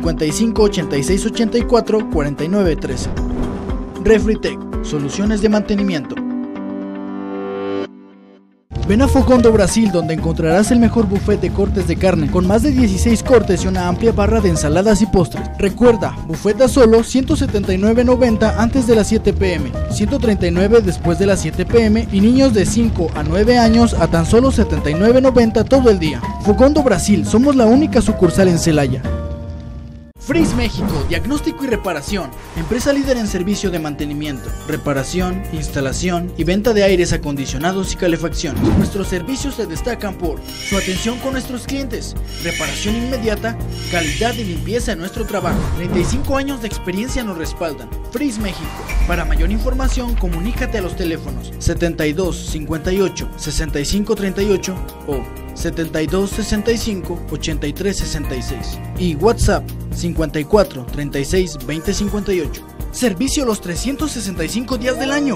558684-4913. Refritec, soluciones de mantenimiento. Ven a Fogón do Brasil, donde encontrarás el mejor buffet de cortes de carne, con más de 16 cortes y una amplia barra de ensaladas y postres. Recuerda, buffet a solo $179.90 antes de las 7 p.m., $139 después de las 7 p.m. y niños de 5 a 9 años a tan solo $79.90 todo el día. Fogón do Brasil, somos la única sucursal en Celaya. Freeze México, diagnóstico y reparación, empresa líder en servicio de mantenimiento, reparación, instalación y venta de aires acondicionados y calefacción. Nuestros servicios se destacan por su atención con nuestros clientes, reparación inmediata, calidad y limpieza en nuestro trabajo. 35 años de experiencia nos respaldan. Freeze México. Para mayor información, comunícate a los teléfonos 72 58 65 38 o 72 65 83 66 y WhatsApp 54 36 20 58. Servicio los 365 días del año.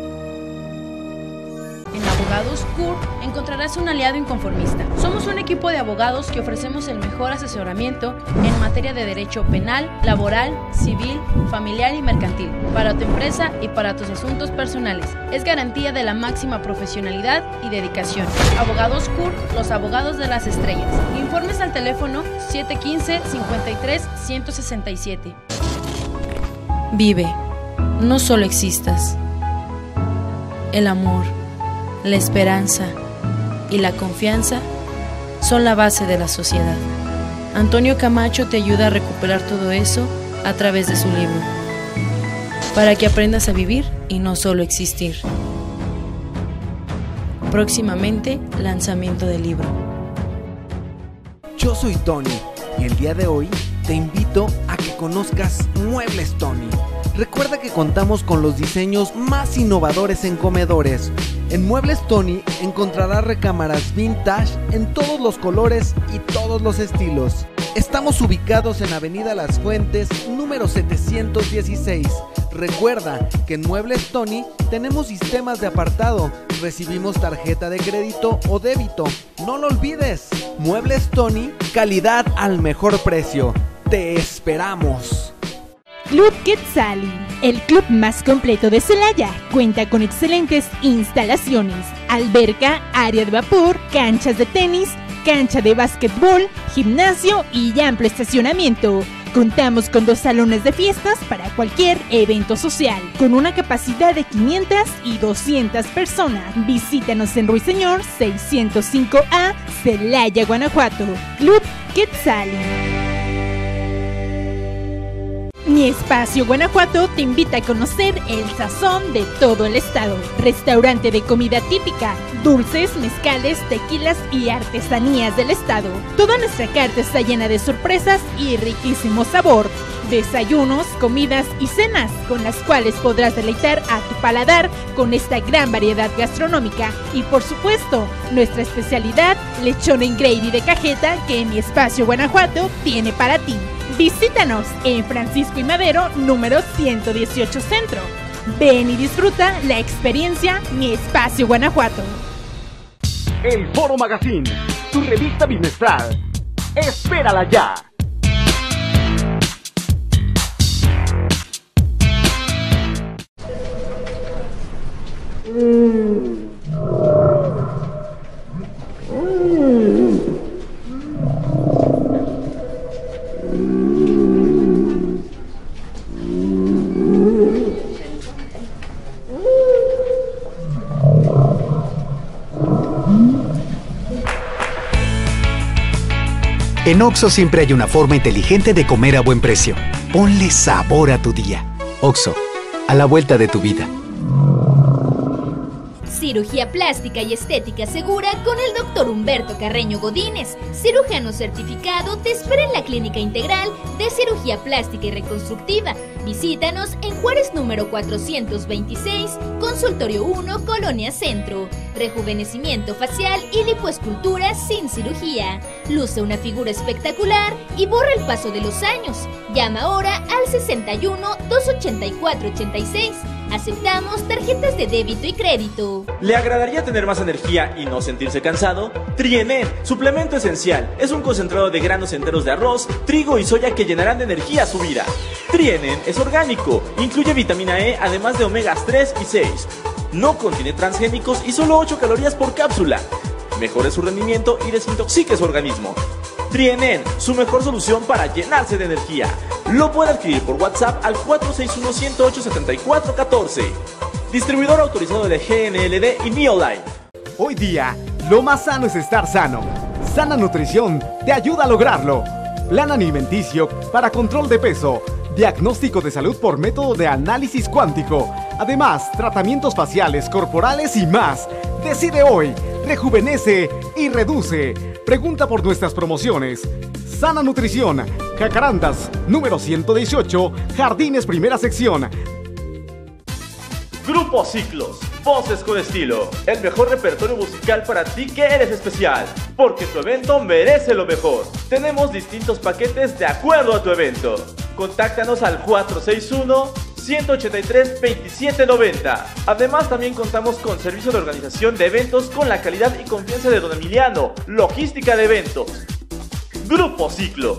En Abogados CUR encontrarás un aliado inconformista. Somos un equipo de abogados que ofrecemos el mejor asesoramiento en materia de derecho penal, laboral, civil, familiar y mercantil, para tu empresa y para tus asuntos personales. Es garantía de la máxima profesionalidad y dedicación. Abogados CUR, los abogados de las estrellas. Informes al teléfono 715-53-167. Vive, no solo existas. El amor, la esperanza y la confianza son la base de la sociedad. Antonio Camacho te ayuda a recuperar todo eso a través de su libro, para que aprendas a vivir y no solo existir. Próximamente, lanzamiento del libro. Yo soy Tony y el día de hoy te invito a que conozcas Muebles Tony. Recuerda que contamos con los diseños más innovadores en comedores. En Muebles Tony encontrarás recámaras vintage en todos los colores y todos los estilos. Estamos ubicados en Avenida Las Fuentes, número 716. Recuerda que en Muebles Tony tenemos sistemas de apartado, recibimos tarjeta de crédito o débito. No lo olvides, Muebles Tony, calidad al mejor precio. ¡Te esperamos! Club Quetzali, el club más completo de Celaya, cuenta con excelentes instalaciones, alberca, área de vapor, canchas de tenis, cancha de básquetbol, gimnasio y amplio estacionamiento. Contamos con 2 salones de fiestas para cualquier evento social, con una capacidad de 500 y 200 personas. Visítanos en Ruiseñor 605A, Celaya, Guanajuato. Club Quetzali. Mi Espacio Guanajuato te invita a conocer el sazón de todo el estado. Restaurante de comida típica, dulces, mezcales, tequilas y artesanías del estado. Toda nuestra carta está llena de sorpresas y riquísimo sabor. Desayunos, comidas y cenas con las cuales podrás deleitar a tu paladar con esta gran variedad gastronómica. Y por supuesto, nuestra especialidad, lechón en gravy de cajeta que Mi Espacio Guanajuato tiene para ti. Visítanos en Francisco y Madero, número 118 Centro. Ven y disfruta la experiencia Mi Espacio Guanajuato. El Foro Magazine, tu revista bimestral. ¡Espérala ya! En Oxxo siempre hay una forma inteligente de comer a buen precio. Ponle sabor a tu día. Oxxo, a la vuelta de tu vida. Cirugía plástica y estética segura con el Dr. Humberto Carreño Godínez, cirujano certificado, te espera en la Clínica Integral de Cirugía Plástica y Reconstructiva. Visítanos en Juárez número 426, Consultorio 1, Colonia Centro. Rejuvenecimiento facial y lipoescultura sin cirugía. Luce una figura espectacular y borra el paso de los años. Llama ahora al 61-284-86. Aceptamos tarjetas de débito y crédito. ¿Le agradaría tener más energía y no sentirse cansado? Trienet, suplemento esencial. Es un concentrado de granos enteros de arroz, trigo y soya que llenarán de energía su vida. Trienet es orgánico, incluye vitamina E además de omegas 3 y 6. No contiene transgénicos y solo 8 calorías por cápsula. Mejore su rendimiento y desintoxique su organismo. Trienen, su mejor solución para llenarse de energía. Lo puede adquirir por WhatsApp al 461-108-7414. Distribuidor autorizado de GNLD y Neoline. Hoy día, lo más sano es estar sano. Sana Nutrición te ayuda a lograrlo. Plan alimenticio para control de peso. Diagnóstico de salud por método de análisis cuántico. Además, tratamientos faciales, corporales y más. Decide hoy, rejuvenece y reduce. Pregunta por nuestras promociones. Sana Nutrición, Jacarandas, número 118, Jardines, primera sección. Grupo Ciclos, voces con estilo. El mejor repertorio musical para ti que eres especial. Porque tu evento merece lo mejor. Tenemos distintos paquetes de acuerdo a tu evento. Contáctanos al 461-183-2790. Además, también contamos con servicio de organización de eventos con la calidad y confianza de Don Emiliano. Logística de eventos. Grupo Ciclos.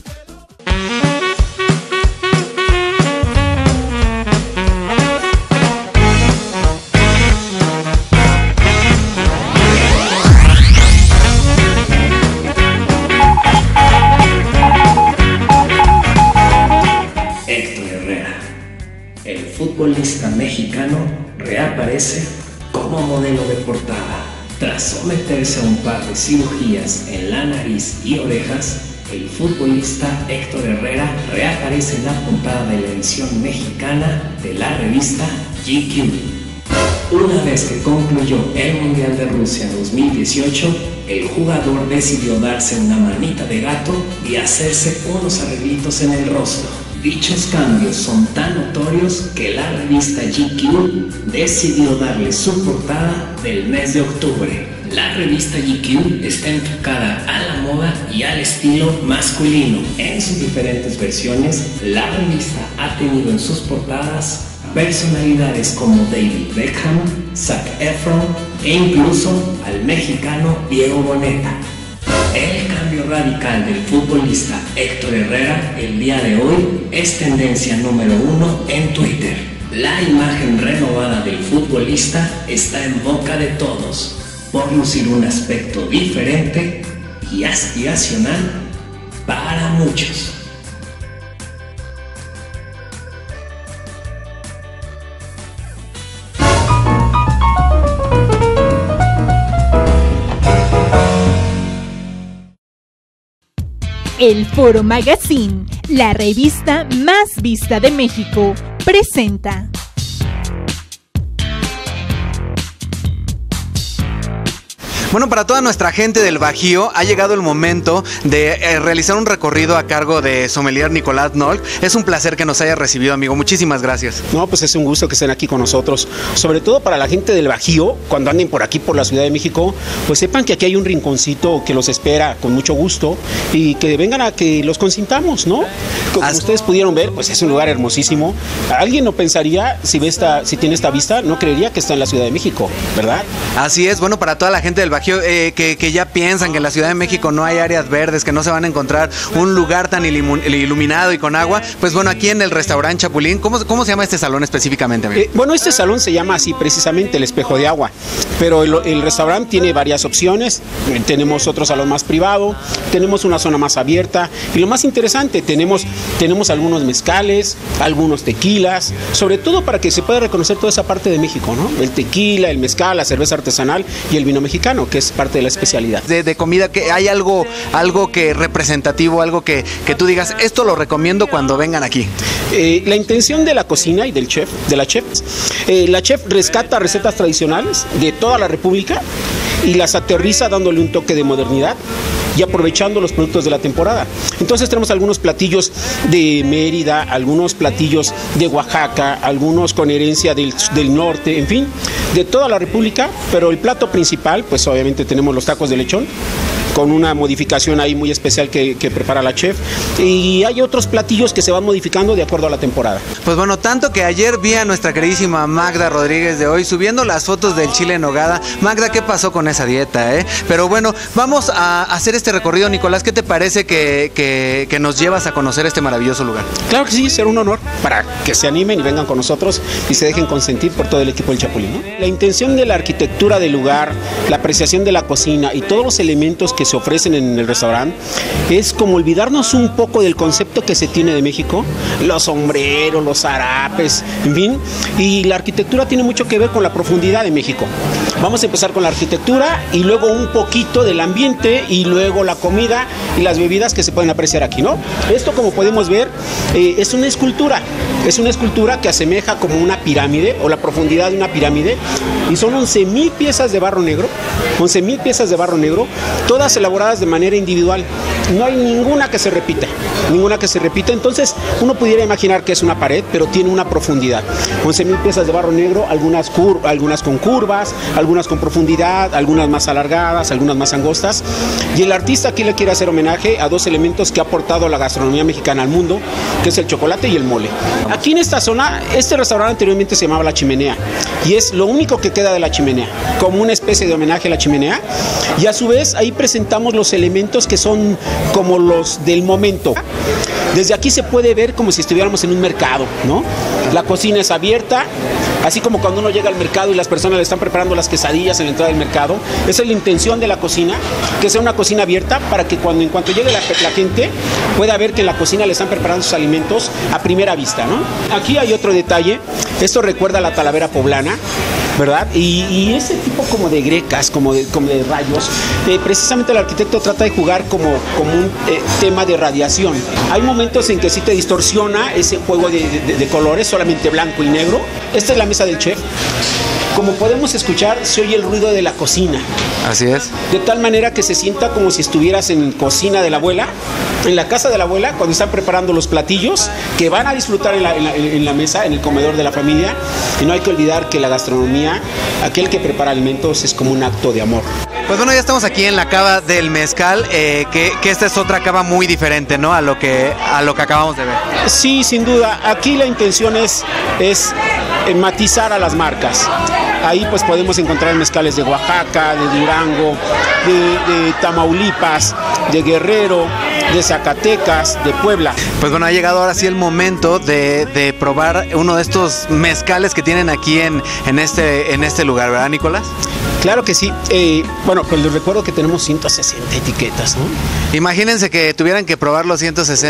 El futbolista mexicano reaparece como modelo de portada. Tras someterse a un par de cirugías en la nariz y orejas, el futbolista Héctor Herrera reaparece en la portada de la edición mexicana de la revista GQ. Una vez que concluyó el Mundial de Rusia 2018, el jugador decidió darse una manita de gato y hacerse unos arreglitos en el rostro. Dichos cambios son tan notorios que la revista GQ decidió darle su portada del mes de octubre. La revista GQ está enfocada a la moda y al estilo masculino. En sus diferentes versiones, la revista ha tenido en sus portadas personalidades como David Beckham, Zac Efron e incluso al mexicano Diego Boneta. El cambio radical del futbolista Héctor Herrera el día de hoy es tendencia número 1 en Twitter. La imagen renovada del futbolista está en boca de todos por lucir un aspecto diferente y aspiracional para muchos. El Foro Magazine, la revista más vista de México, presenta. Bueno, para toda nuestra gente del Bajío ha llegado el momento de realizar un recorrido a cargo de sommelier Nicolás Nolk. Es un placer que nos haya recibido, amigo. Muchísimas gracias. No, pues es un gusto que estén aquí con nosotros. Sobre todo para la gente del Bajío, cuando anden por aquí, por la Ciudad de México, pues sepan que aquí hay un rinconcito que los espera con mucho gusto y que vengan a que los consintamos, ¿no? Como ustedes pudieron ver, pues es un lugar hermosísimo. Alguien no pensaría, si tiene esta vista, no creería que está en la Ciudad de México, ¿verdad? Así es. Bueno, para toda la gente del Bajío, que ya piensan que en la Ciudad de México no hay áreas verdes, que no se van a encontrar un lugar tan iluminado y con agua, pues bueno, aquí en el restaurante Chapulín, ¿cómo se llama este salón específicamente, amigo? Bueno, este salón se llama así precisamente el Espejo de Agua, pero el restaurante tiene varias opciones. Tenemos otro salón más privado, tenemos una zona más abierta y lo más interesante, tenemos algunos mezcales, algunos tequilas, sobre todo para que se pueda reconocer toda esa parte de México, ¿no? El tequila, el mezcal, la cerveza artesanal y el vino mexicano, que es parte de la especialidad. De comida, que hay algo que representativo, algo que tú digas, esto lo recomiendo cuando vengan aquí. La intención de la cocina y la chef rescata recetas tradicionales de toda la República y las aterriza dándole un toque de modernidad y aprovechando los productos de la temporada. Entonces tenemos algunos platillos de Mérida, algunos platillos de Oaxaca, algunos con herencia del norte, en fin, de toda la República, pero el plato principal, pues obviamente tenemos los tacos de lechón, con una modificación ahí muy especial que prepara la chef. Y hay otros platillos que se van modificando de acuerdo a la temporada. Pues bueno, tanto que ayer vi a nuestra queridísima Magda Rodríguez de Hoy subiendo las fotos del chile en nogada. Magda, ¿qué pasó con esa dieta, Pero bueno, vamos a hacer este recorrido. Nicolás, ¿qué te parece que nos llevas a conocer este maravilloso lugar? Claro que sí, será un honor para que se animen y vengan con nosotros y se dejen consentir por todo el equipo del Chapulín, ¿no? La intención de la arquitectura del lugar, la apreciación de la cocina y todos los elementos que se ofrecen en el restaurante es como olvidarnos un poco del concepto que se tiene de México, los sombreros, los zarapes, en fin, y la arquitectura tiene mucho que ver con la profundidad de México. Vamos a empezar con la arquitectura y luego un poquito del ambiente y luego la comida y las bebidas que se pueden apreciar aquí, ¿no? Esto, como podemos ver, es una escultura que asemeja como una pirámide o la profundidad de una pirámide, y son 11,000 piezas de barro negro, 11,000 piezas de barro negro, todas elaboradas de manera individual. No hay ninguna que se repita, entonces uno pudiera imaginar que es una pared, pero tiene una profundidad. 11,000 piezas de barro negro, algunas con curvas, algunas con profundidad, algunas más alargadas, algunas más angostas, y el artista aquí le quiere hacer homenaje a dos elementos que ha aportado la gastronomía mexicana al mundo, que es el chocolate y el mole. Aquí en esta zona, este restaurante anteriormente se llamaba La Chimenea, y es lo único que queda de La Chimenea, como una especie de homenaje a La Chimenea, y a su vez ahí presentamos los elementos que son como los del momento. Desde aquí se puede ver como si estuviéramos en un mercado, ¿no? La cocina es abierta, así como cuando uno llega al mercado y las personas le están preparando las quesadillas en la entrada del mercado. Esa es la intención de la cocina, que sea una cocina abierta para que en cuanto llegue la gente pueda ver que en la cocina le están preparando sus alimentos a primera vista, ¿no? Aquí hay otro detalle, esto recuerda a la Talavera poblana, ¿verdad? Y ese tipo como de grecas, como de rayos, precisamente el arquitecto trata de jugar como un tema de radiación. Hay momentos en que sí te distorsiona ese juego de colores, solamente blanco y negro. Esta es la mesa del chef. Como podemos escuchar, se oye el ruido de la cocina. Así es. De tal manera que se sienta como si estuvieras en cocina de la abuela, en la casa de la abuela, cuando están preparando los platillos que van a disfrutar en la mesa, en el comedor de la familia. Y no hay que olvidar que la gastronomía, aquel que prepara alimentos, es como un acto de amor. Pues bueno, ya estamos aquí en la cava del mezcal, que esta es otra cava muy diferente, ¿no? A lo que acabamos de ver. Sí, sin duda. Aquí la intención es matizar a las marcas. Ahí pues podemos encontrar mezcales de Oaxaca, de Durango, de Tamaulipas, de Guerrero, de Zacatecas, de Puebla. Pues bueno, ha llegado ahora sí el momento de probar uno de estos mezcales que tienen aquí en este lugar, ¿verdad, Nicolás? Claro que sí. Bueno, pues les recuerdo que tenemos 160 etiquetas, ¿no? Imagínense que tuvieran que probar los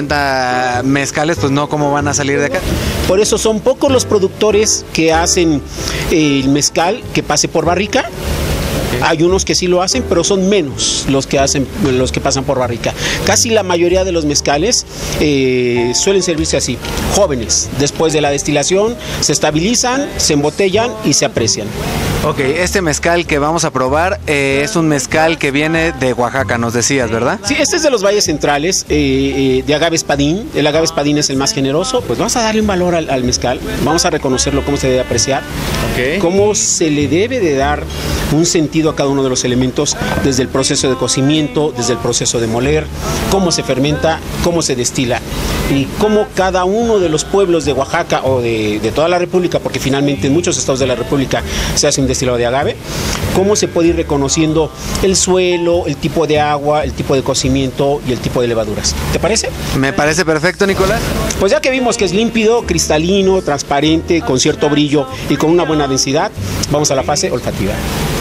160 mezcales, pues no, ¿cómo van a salir de acá? Por eso son pocos los productores que hacen el mezcal que pase por barrica. Hay unos que sí lo hacen, pero son menos los que pasan por barrica. Casi la mayoría de los mezcales suelen servirse así, jóvenes. Después de la destilación se estabilizan, se embotellan y se aprecian. Ok, este mezcal que vamos a probar es un mezcal que viene de Oaxaca, nos decías, ¿verdad? Sí, este es de los valles centrales, de agave espadín. El agave espadín es el más generoso. Pues vamos a darle un valor al mezcal, vamos a reconocerlo, cómo se debe apreciar, cómo se le debe de dar un sentido a cada uno de los elementos, desde el proceso de cocimiento, desde el proceso de moler, cómo se fermenta, cómo se destila y cómo cada uno de los pueblos de Oaxaca o de toda la República, porque finalmente en muchos estados de la República se hace un destilado de agave, cómo se puede ir reconociendo el suelo, el tipo de agua, el tipo de cocimiento y el tipo de levaduras. ¿Te parece? Me parece perfecto, Nicolás. Pues ya que vimos que es límpido, cristalino, transparente, con cierto brillo y con una buena densidad, vamos a la fase olfativa.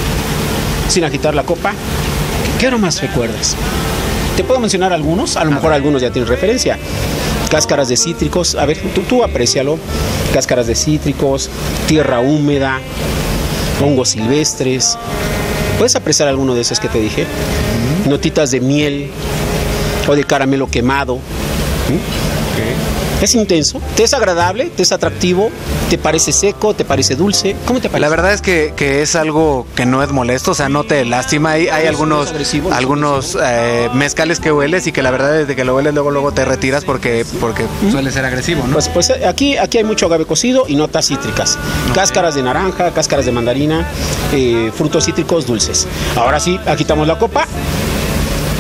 Sin agitar la copa, ¿qué aromas recuerdas? Te puedo mencionar algunos, a lo mejor algunos ya tienen referencia. Cáscaras de cítricos, a ver, tú aprécialo. Cáscaras de cítricos, tierra húmeda, hongos silvestres. ¿Puedes apreciar alguno de esos que te dije? Notitas de miel o de caramelo quemado. ¿Es intenso? ¿Te es agradable? ¿Te es atractivo? ¿Te parece seco? ¿Te parece dulce? ¿Cómo te parece? La verdad es que es algo que no es molesto, o sea, no te lastima. Hay algunos mezcales que hueles y que la verdad desde que lo hueles luego te retiras porque suele ser agresivo, ¿no? Pues aquí hay mucho agave cocido y notas cítricas. Cáscaras de naranja, cáscaras de mandarina, frutos cítricos dulces. Ahora sí, agitamos la copa.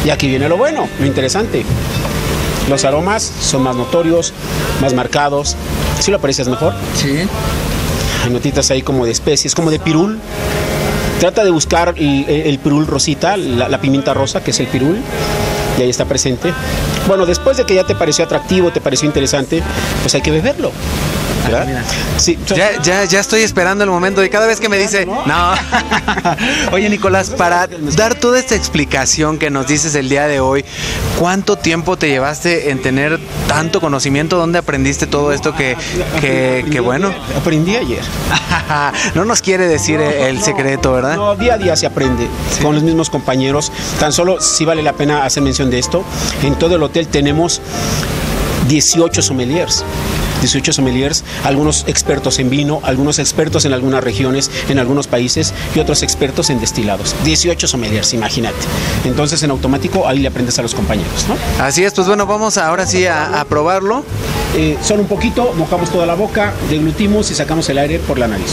Y aquí viene lo bueno, lo interesante. Los aromas son más notorios, más marcados. ¿Sí lo aprecias mejor? Sí. Hay notitas ahí como de especies, como de pirul. Trata de buscar el pirul rosita, la pimienta rosa, que es el pirul, y ahí está presente. Bueno, después de que ya te pareció atractivo, te pareció interesante, pues hay que beberlo. ¿Verdad? Sí, ya estoy esperando el momento y cada vez que me dice, no. Oye, Nicolás, para dar toda esta explicación que nos dices el día de hoy, ¿cuánto tiempo te llevaste en tener tanto conocimiento? ¿Dónde aprendiste todo esto que bueno? Aprendí ayer. No nos quiere decir el secreto, ¿verdad? No, día a día se aprende con los mismos compañeros. Tan solo, sí vale la pena hacer mención de esto, en todo el hotel tenemos 18 sommeliers, algunos expertos en vino, algunos expertos en algunas regiones, en algunos países y otros expertos en destilados. 18 sommeliers, imagínate. Entonces en automático ahí le aprendes a los compañeros, ¿no? Así es, pues bueno, vamos ahora sí a probarlo. Solo un poquito, mojamos toda la boca, deglutimos y sacamos el aire por la nariz.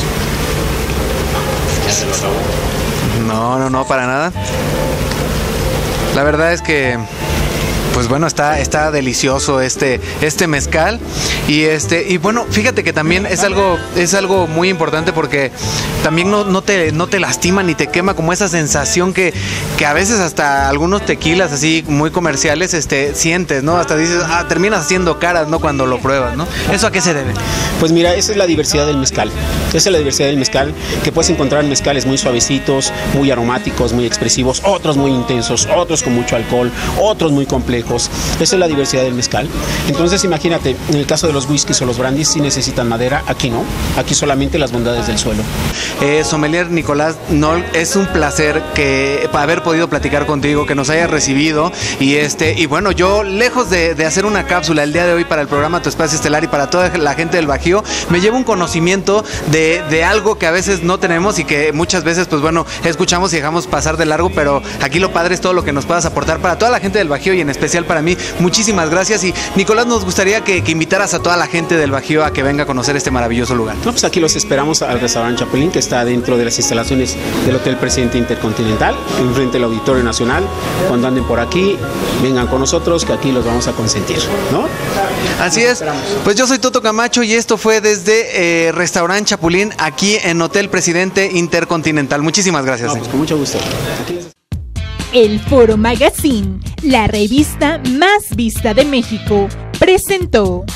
No, para nada. La verdad es que pues bueno, está delicioso este mezcal y bueno, fíjate que también es algo muy importante porque también no te lastima ni te quema como esa sensación que a veces hasta algunos tequilas así muy comerciales sientes, ¿no? Hasta dices, terminas haciendo caras, ¿no? Cuando lo pruebas, ¿no? ¿Eso a qué se debe? Pues mira, esa es la diversidad del mezcal. Esa es la diversidad del mezcal, que puedes encontrar mezcales muy suavecitos, muy aromáticos, muy expresivos, otros muy intensos, otros con mucho alcohol, otros muy complejos. Esa es la diversidad del mezcal. Entonces imagínate, en el caso de los whiskies o los brandies sí necesitan madera, aquí no, aquí solamente las bondades del suelo. Sommelier Nicolás Nolk, es un placer haber podido platicar contigo, que nos hayas recibido y bueno, yo lejos de hacer una cápsula el día de hoy para el programa Tu Espacio Estelar y para toda la gente del Bajío, me llevo un conocimiento de algo que a veces no tenemos y que muchas veces pues bueno, escuchamos y dejamos pasar de largo, pero aquí lo padre es todo lo que nos puedas aportar para toda la gente del Bajío y en especial para mí. Muchísimas gracias y Nicolás, nos gustaría que invitaras a toda la gente del Bajío a que venga a conocer este maravilloso lugar. No, pues aquí los esperamos al restaurante Chapulín, que está dentro de las instalaciones del Hotel Presidente Intercontinental, enfrente del Auditorio Nacional. Cuando anden por aquí, vengan con nosotros, que aquí los vamos a consentir, ¿no? Así es. Pues yo soy Toto Camacho y esto fue desde Restaurante Chapulín, aquí en Hotel Presidente Intercontinental. Muchísimas gracias. No, pues con mucho gusto. El Foro Magazine, la revista más vista de México, presentó.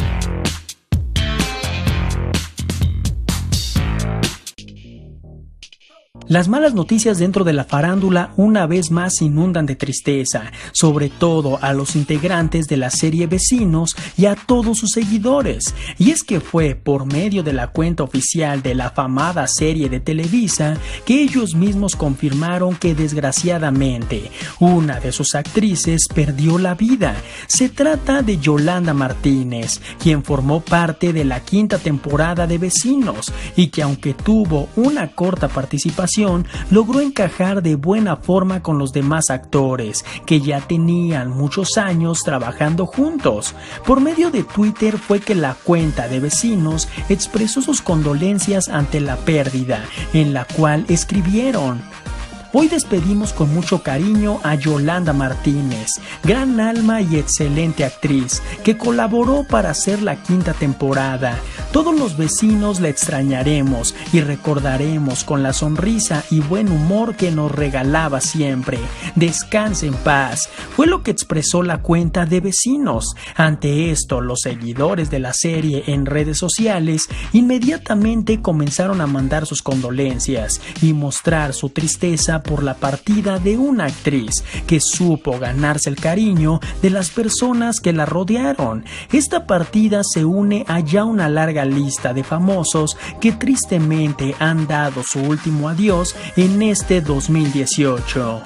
Las malas noticias dentro de la farándula una vez más inundan de tristeza, sobre todo a los integrantes de la serie Vecinos y a todos sus seguidores. Y es que fue por medio de la cuenta oficial de la afamada serie de Televisa que ellos mismos confirmaron que desgraciadamente una de sus actrices perdió la vida. Se trata de Yolanda Martínez, quien formó parte de la 5ª temporada de Vecinos y que aunque tuvo una corta participación, logró encajar de buena forma con los demás actores, que ya tenían muchos años trabajando juntos. Por medio de Twitter fue que la cuenta de Vecinos expresó sus condolencias ante la pérdida, en la cual escribieron: hoy despedimos con mucho cariño a Yolanda Martínez, gran alma y excelente actriz, que colaboró para hacer la 5ª temporada. Todos los vecinos la extrañaremos y recordaremos con la sonrisa y buen humor que nos regalaba siempre. Descanse en paz, fue lo que expresó la cuenta de Vecinos. Ante esto, los seguidores de la serie en redes sociales inmediatamente comenzaron a mandar sus condolencias y mostrar su tristeza por la partida de una actriz que supo ganarse el cariño de las personas que la rodearon. Esta partida se une a ya una larga lista de famosos que tristemente han dado su último adiós en este 2018.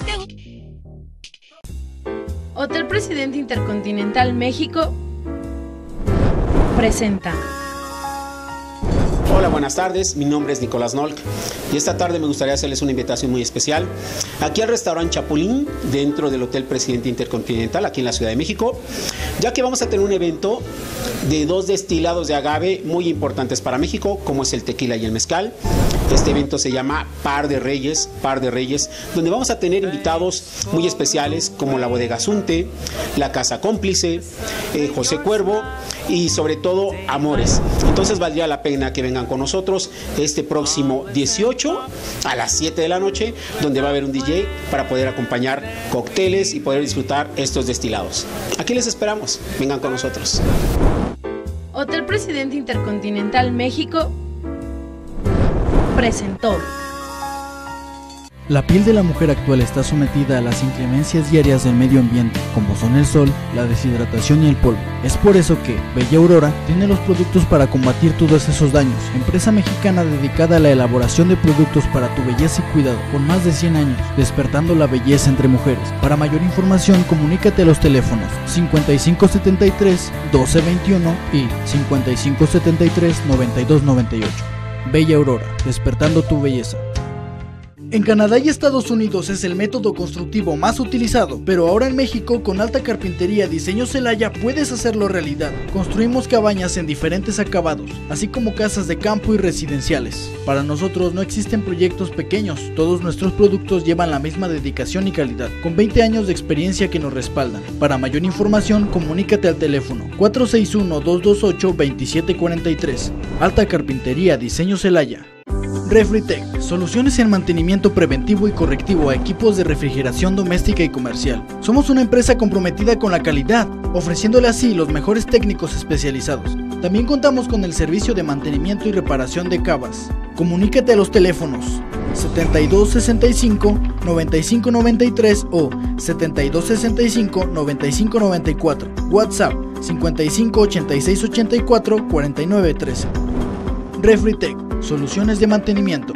Hotel Presidente Intercontinental México presenta. Hola, buenas tardes, mi nombre es Nicolás Nolk y esta tarde me gustaría hacerles una invitación muy especial aquí al restaurante Chapulín, dentro del Hotel Presidente Intercontinental, aquí en la Ciudad de México, ya que vamos a tener un evento de 2 destilados de agave muy importantes para México, como es el tequila y el mezcal. Este evento se llama Par de Reyes, donde vamos a tener invitados muy especiales como la Bodega Zunte, la Casa Cómplice, José Cuervo y sobre todo Amores. Entonces valdría la pena que vengan con nosotros este próximo 18 a las 7 de la noche, donde va a haber un DJ para poder acompañar cócteles y poder disfrutar estos destilados. Aquí les esperamos, vengan con nosotros. Hotel Presidente Intercontinental México presentó. La piel de la mujer actual está sometida a las inclemencias diarias del medio ambiente, como son el sol, la deshidratación y el polvo. Es por eso que Bella Aurora tiene los productos para combatir todos esos daños. Empresa mexicana dedicada a la elaboración de productos para tu belleza y cuidado, con más de 100 años, despertando la belleza entre mujeres. Para mayor información, comunícate a los teléfonos 5573-1221 y 5573-9298. Bella Aurora, despertando tu belleza. En Canadá y Estados Unidos es el método constructivo más utilizado, pero ahora en México con Alta Carpintería Diseño Celaya puedes hacerlo realidad. Construimos cabañas en diferentes acabados, así como casas de campo y residenciales. Para nosotros no existen proyectos pequeños, todos nuestros productos llevan la misma dedicación y calidad, con 20 años de experiencia que nos respaldan. Para mayor información, comunícate al teléfono 461-228-2743. Alta Carpintería Diseño Celaya. Refritec, soluciones en mantenimiento preventivo y correctivo a equipos de refrigeración doméstica y comercial. Somos una empresa comprometida con la calidad, ofreciéndole así los mejores técnicos especializados. También contamos con el servicio de mantenimiento y reparación de cavas. Comunícate a los teléfonos 7265-9593 o 7265-9594. WhatsApp 558684-4913. Refritec, soluciones de mantenimiento.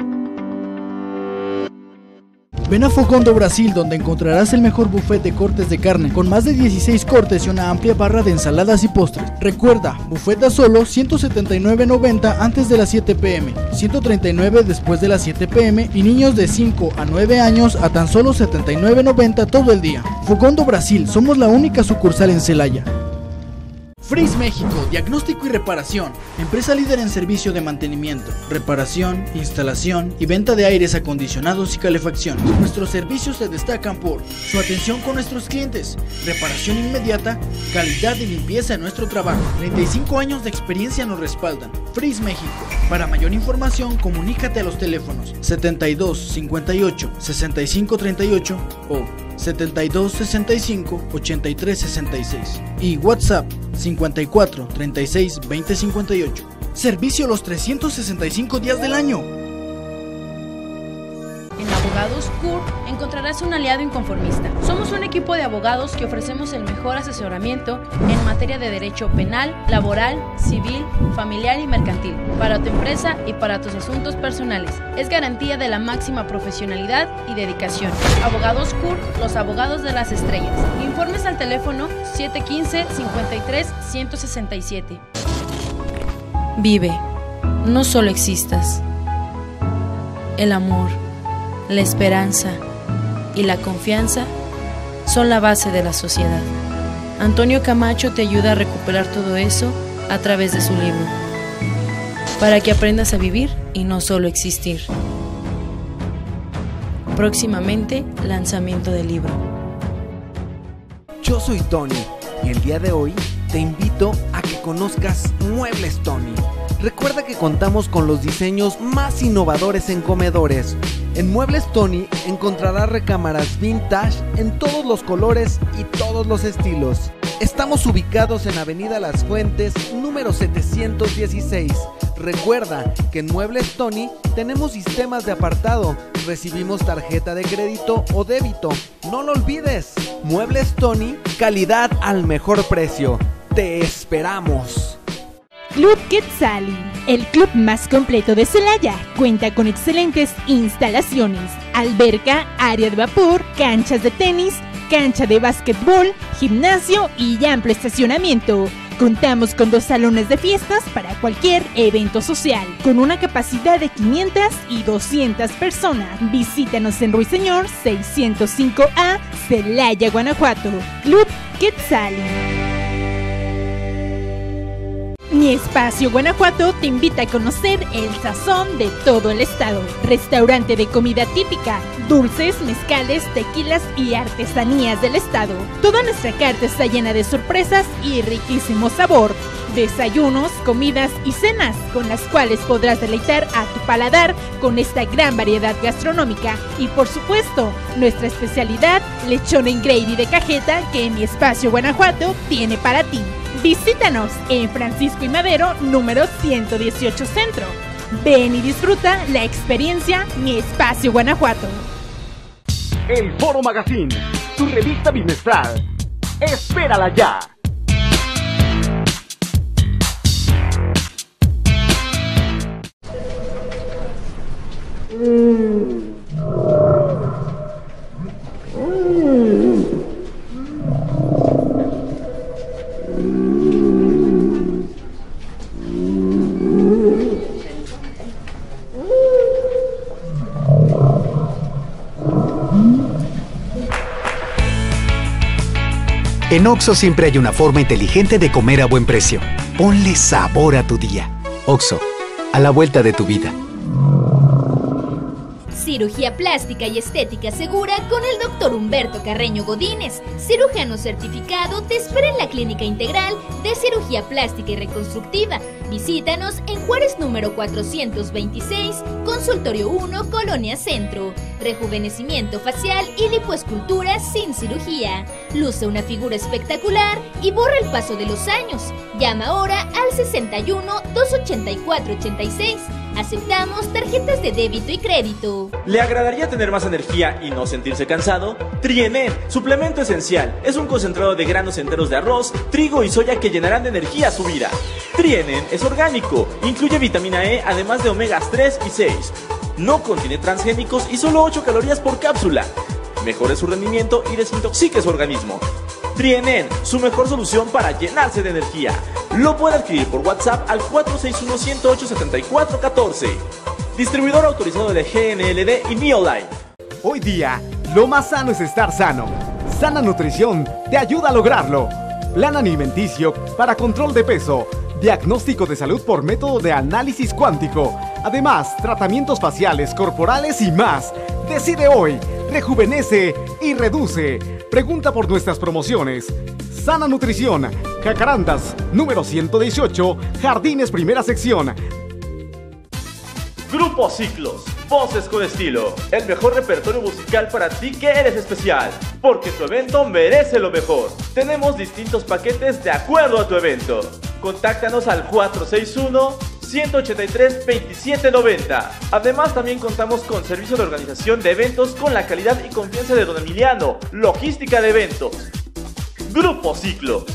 Ven a Fogón do Brasil, donde encontrarás el mejor buffet de cortes de carne, con más de 16 cortes y una amplia barra de ensaladas y postres. Recuerda, buffet a solo $179.90 antes de las 7 p.m, $139 después de las 7 p.m. y niños de 5 a 9 años a tan solo $79.90 todo el día. Fogón do Brasil, somos la única sucursal en Celaya. Freeze México, diagnóstico y reparación, empresa líder en servicio de mantenimiento, reparación, instalación y venta de aires acondicionados y calefacción. Nuestros servicios se destacan por su atención con nuestros clientes, reparación inmediata, calidad y limpieza en nuestro trabajo. 35 años de experiencia nos respaldan. Freeze México. Para mayor información, comunícate a los teléfonos 72 58 65 38 o 72 65 83 66 y WhatsApp 54 36 20 58. Servicio los 365 días del año. En Abogados CUR encontrarás un aliado inconformista. Somos un equipo de abogados que ofrecemos el mejor asesoramiento en materia de derecho penal, laboral, civil, familiar y mercantil, para tu empresa y para tus asuntos personales. Es garantía de la máxima profesionalidad y dedicación. Abogados CUR, los abogados de las estrellas. Informes al teléfono 715-53-167. Vive, no solo existas. El amor, la esperanza y la confianza son la base de la sociedad. Antonio Camacho te ayuda a recuperar todo eso a través de su libro, para que aprendas a vivir y no solo existir. Próximamente, lanzamiento del libro. Yo soy Tony y el día de hoy te invito a que conozcas Muebles Tony. Recuerda que contamos con los diseños más innovadores en comedores. En Muebles Tony encontrarás recámaras vintage en todos los colores y todos los estilos. Estamos ubicados en Avenida Las Fuentes, número 716. Recuerda que en Muebles Tony tenemos sistemas de apartado, recibimos tarjeta de crédito o débito. No lo olvides, Muebles Tony, calidad al mejor precio. ¡Te esperamos! Club Quetzali, el club más completo de Celaya, cuenta con excelentes instalaciones, alberca, área de vapor, canchas de tenis, cancha de básquetbol, gimnasio y amplio estacionamiento. Contamos con 2 salones de fiestas para cualquier evento social, con una capacidad de 500 y 200 personas. Visítanos en Ruiseñor 605A, Celaya, Guanajuato. Club Quetzali. Mi Espacio Guanajuato te invita a conocer el sazón de todo el estado. Restaurante de comida típica, dulces, mezcales, tequilas y artesanías del estado. Toda nuestra carta está llena de sorpresas y riquísimo sabor. Desayunos, comidas y cenas con las cuales podrás deleitar a tu paladar con esta gran variedad gastronómica. Y por supuesto, nuestra especialidad, lechón en gravy de cajeta que Mi Espacio Guanajuato tiene para ti. Visítanos en Francisco y Madero, número 118 Centro. Ven y disfruta la experiencia Mi Espacio Guanajuato. El Foro Magazine, tu revista bimestral. ¡Espérala ya! En Oxxo siempre hay una forma inteligente de comer a buen precio. Ponle sabor a tu día. Oxxo, a la vuelta de tu vida. Cirugía plástica y estética segura con el Dr. Humberto Carreño Godínez, cirujano certificado, te espera en la Clínica Integral de Cirugía Plástica y Reconstructiva. Visítanos en Juárez número 426, Consultorio 1, Colonia Centro. Rejuvenecimiento facial y lipoescultura sin cirugía. Luce una figura espectacular y borra el paso de los años. Llama ahora al 61-284-86. Aceptamos tarjetas de débito y crédito. ¿Le agradaría tener más energía y no sentirse cansado? Triemen, suplemento esencial. Es un concentrado de granos enteros de arroz, trigo y soya que llenarán de energía su vida. Triemen es orgánico, incluye vitamina E además de omegas 3 y 6. No contiene transgénicos y solo 8 calorías por cápsula. Mejore su rendimiento y desintoxique su organismo. Trienen, su mejor solución para llenarse de energía. Lo puede adquirir por WhatsApp al 461-108-7414. Distribuidor autorizado de GNLD y Neoline. Hoy día, lo más sano es estar sano. Sana Nutrición te ayuda a lograrlo. Plan alimenticio para control de peso. Diagnóstico de salud por método de análisis cuántico. Además, tratamientos faciales, corporales y más. Decide hoy. Rejuvenece y reduce. Pregunta por nuestras promociones. Sana Nutrición, Jacarandas, número 118, Jardines, primera sección. Grupo Ciclos, voces con estilo. El mejor repertorio musical para ti que eres especial. Porque tu evento merece lo mejor. Tenemos distintos paquetes de acuerdo a tu evento. Contáctanos al 461-183-2790. Además, también contamos con servicio de organización de eventos con la calidad y confianza de Don Emiliano. Logística de eventos. Grupo Ciclos.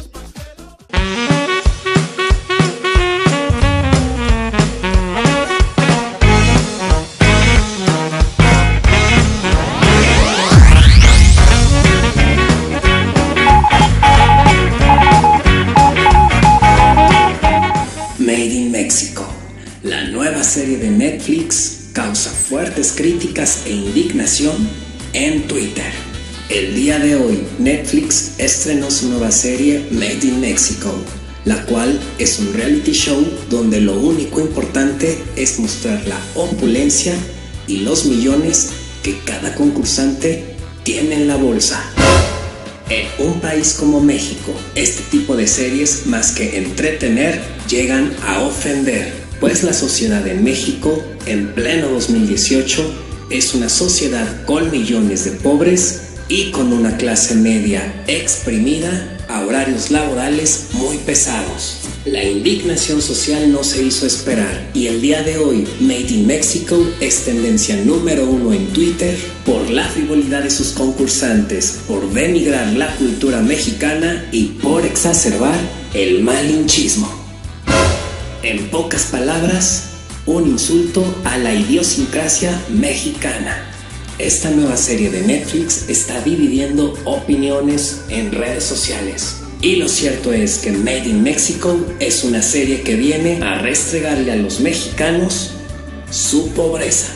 Made in Mexico. La nueva serie de Netflix causa fuertes críticas e indignación en Twitter. El día de hoy, Netflix estrenó su nueva serie Made in Mexico, la cual es un reality show donde lo único importante es mostrar la opulencia y los millones que cada concursante tiene en la bolsa. En un país como México, este tipo de series, más que entretener, llegan a ofender, pues la sociedad en México, en pleno 2018, es una sociedad con millones de pobres y con una clase media exprimida a horarios laborales muy pesados. La indignación social no se hizo esperar y el día de hoy Made in Mexico es tendencia número 1 en Twitter por la frivolidad de sus concursantes, por denigrar la cultura mexicana y por exacerbar el malinchismo. En pocas palabras, un insulto a la idiosincrasia mexicana. Esta nueva serie de Netflix está dividiendo opiniones en redes sociales. Y lo cierto es que Made in Mexico es una serie que viene a restregarle a los mexicanos su pobreza.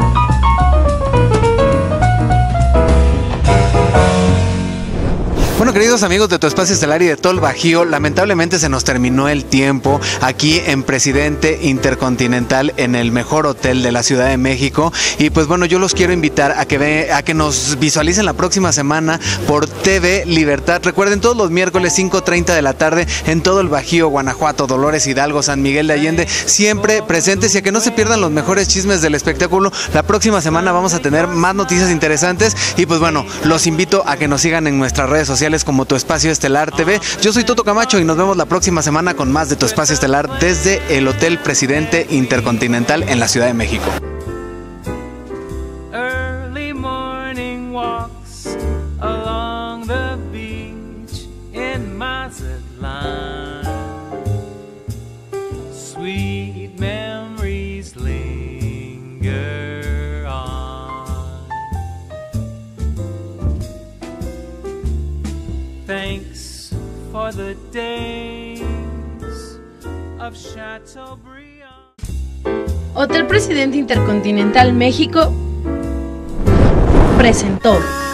Bueno, queridos amigos de Tu Espacio Estelar y de todo el Bajío, lamentablemente se nos terminó el tiempo aquí en Presidente Intercontinental, en el mejor hotel de la Ciudad de México. Y pues bueno, yo los quiero invitar a que nos visualicen la próxima semana por TV Libertad. Recuerden, todos los miércoles 5:30 de la tarde en todo el Bajío, Guanajuato, Dolores Hidalgo, San Miguel de Allende, siempre presentes, y a que no se pierdan los mejores chismes del espectáculo. La próxima semana vamos a tener más noticias interesantes y pues bueno, los invito a que nos sigan en nuestras redes sociales como Tu Espacio Estelar TV. Yo soy Toto Camacho y nos vemos la próxima semana con más de Tu Espacio Estelar desde el Hotel Presidente Intercontinental en la Ciudad de México. Early morning walks along the beach in Mazatlan. Sweet memories linger on. Thanks for the days of Chateaubriand. Hotel Presidente Intercontinental México presentó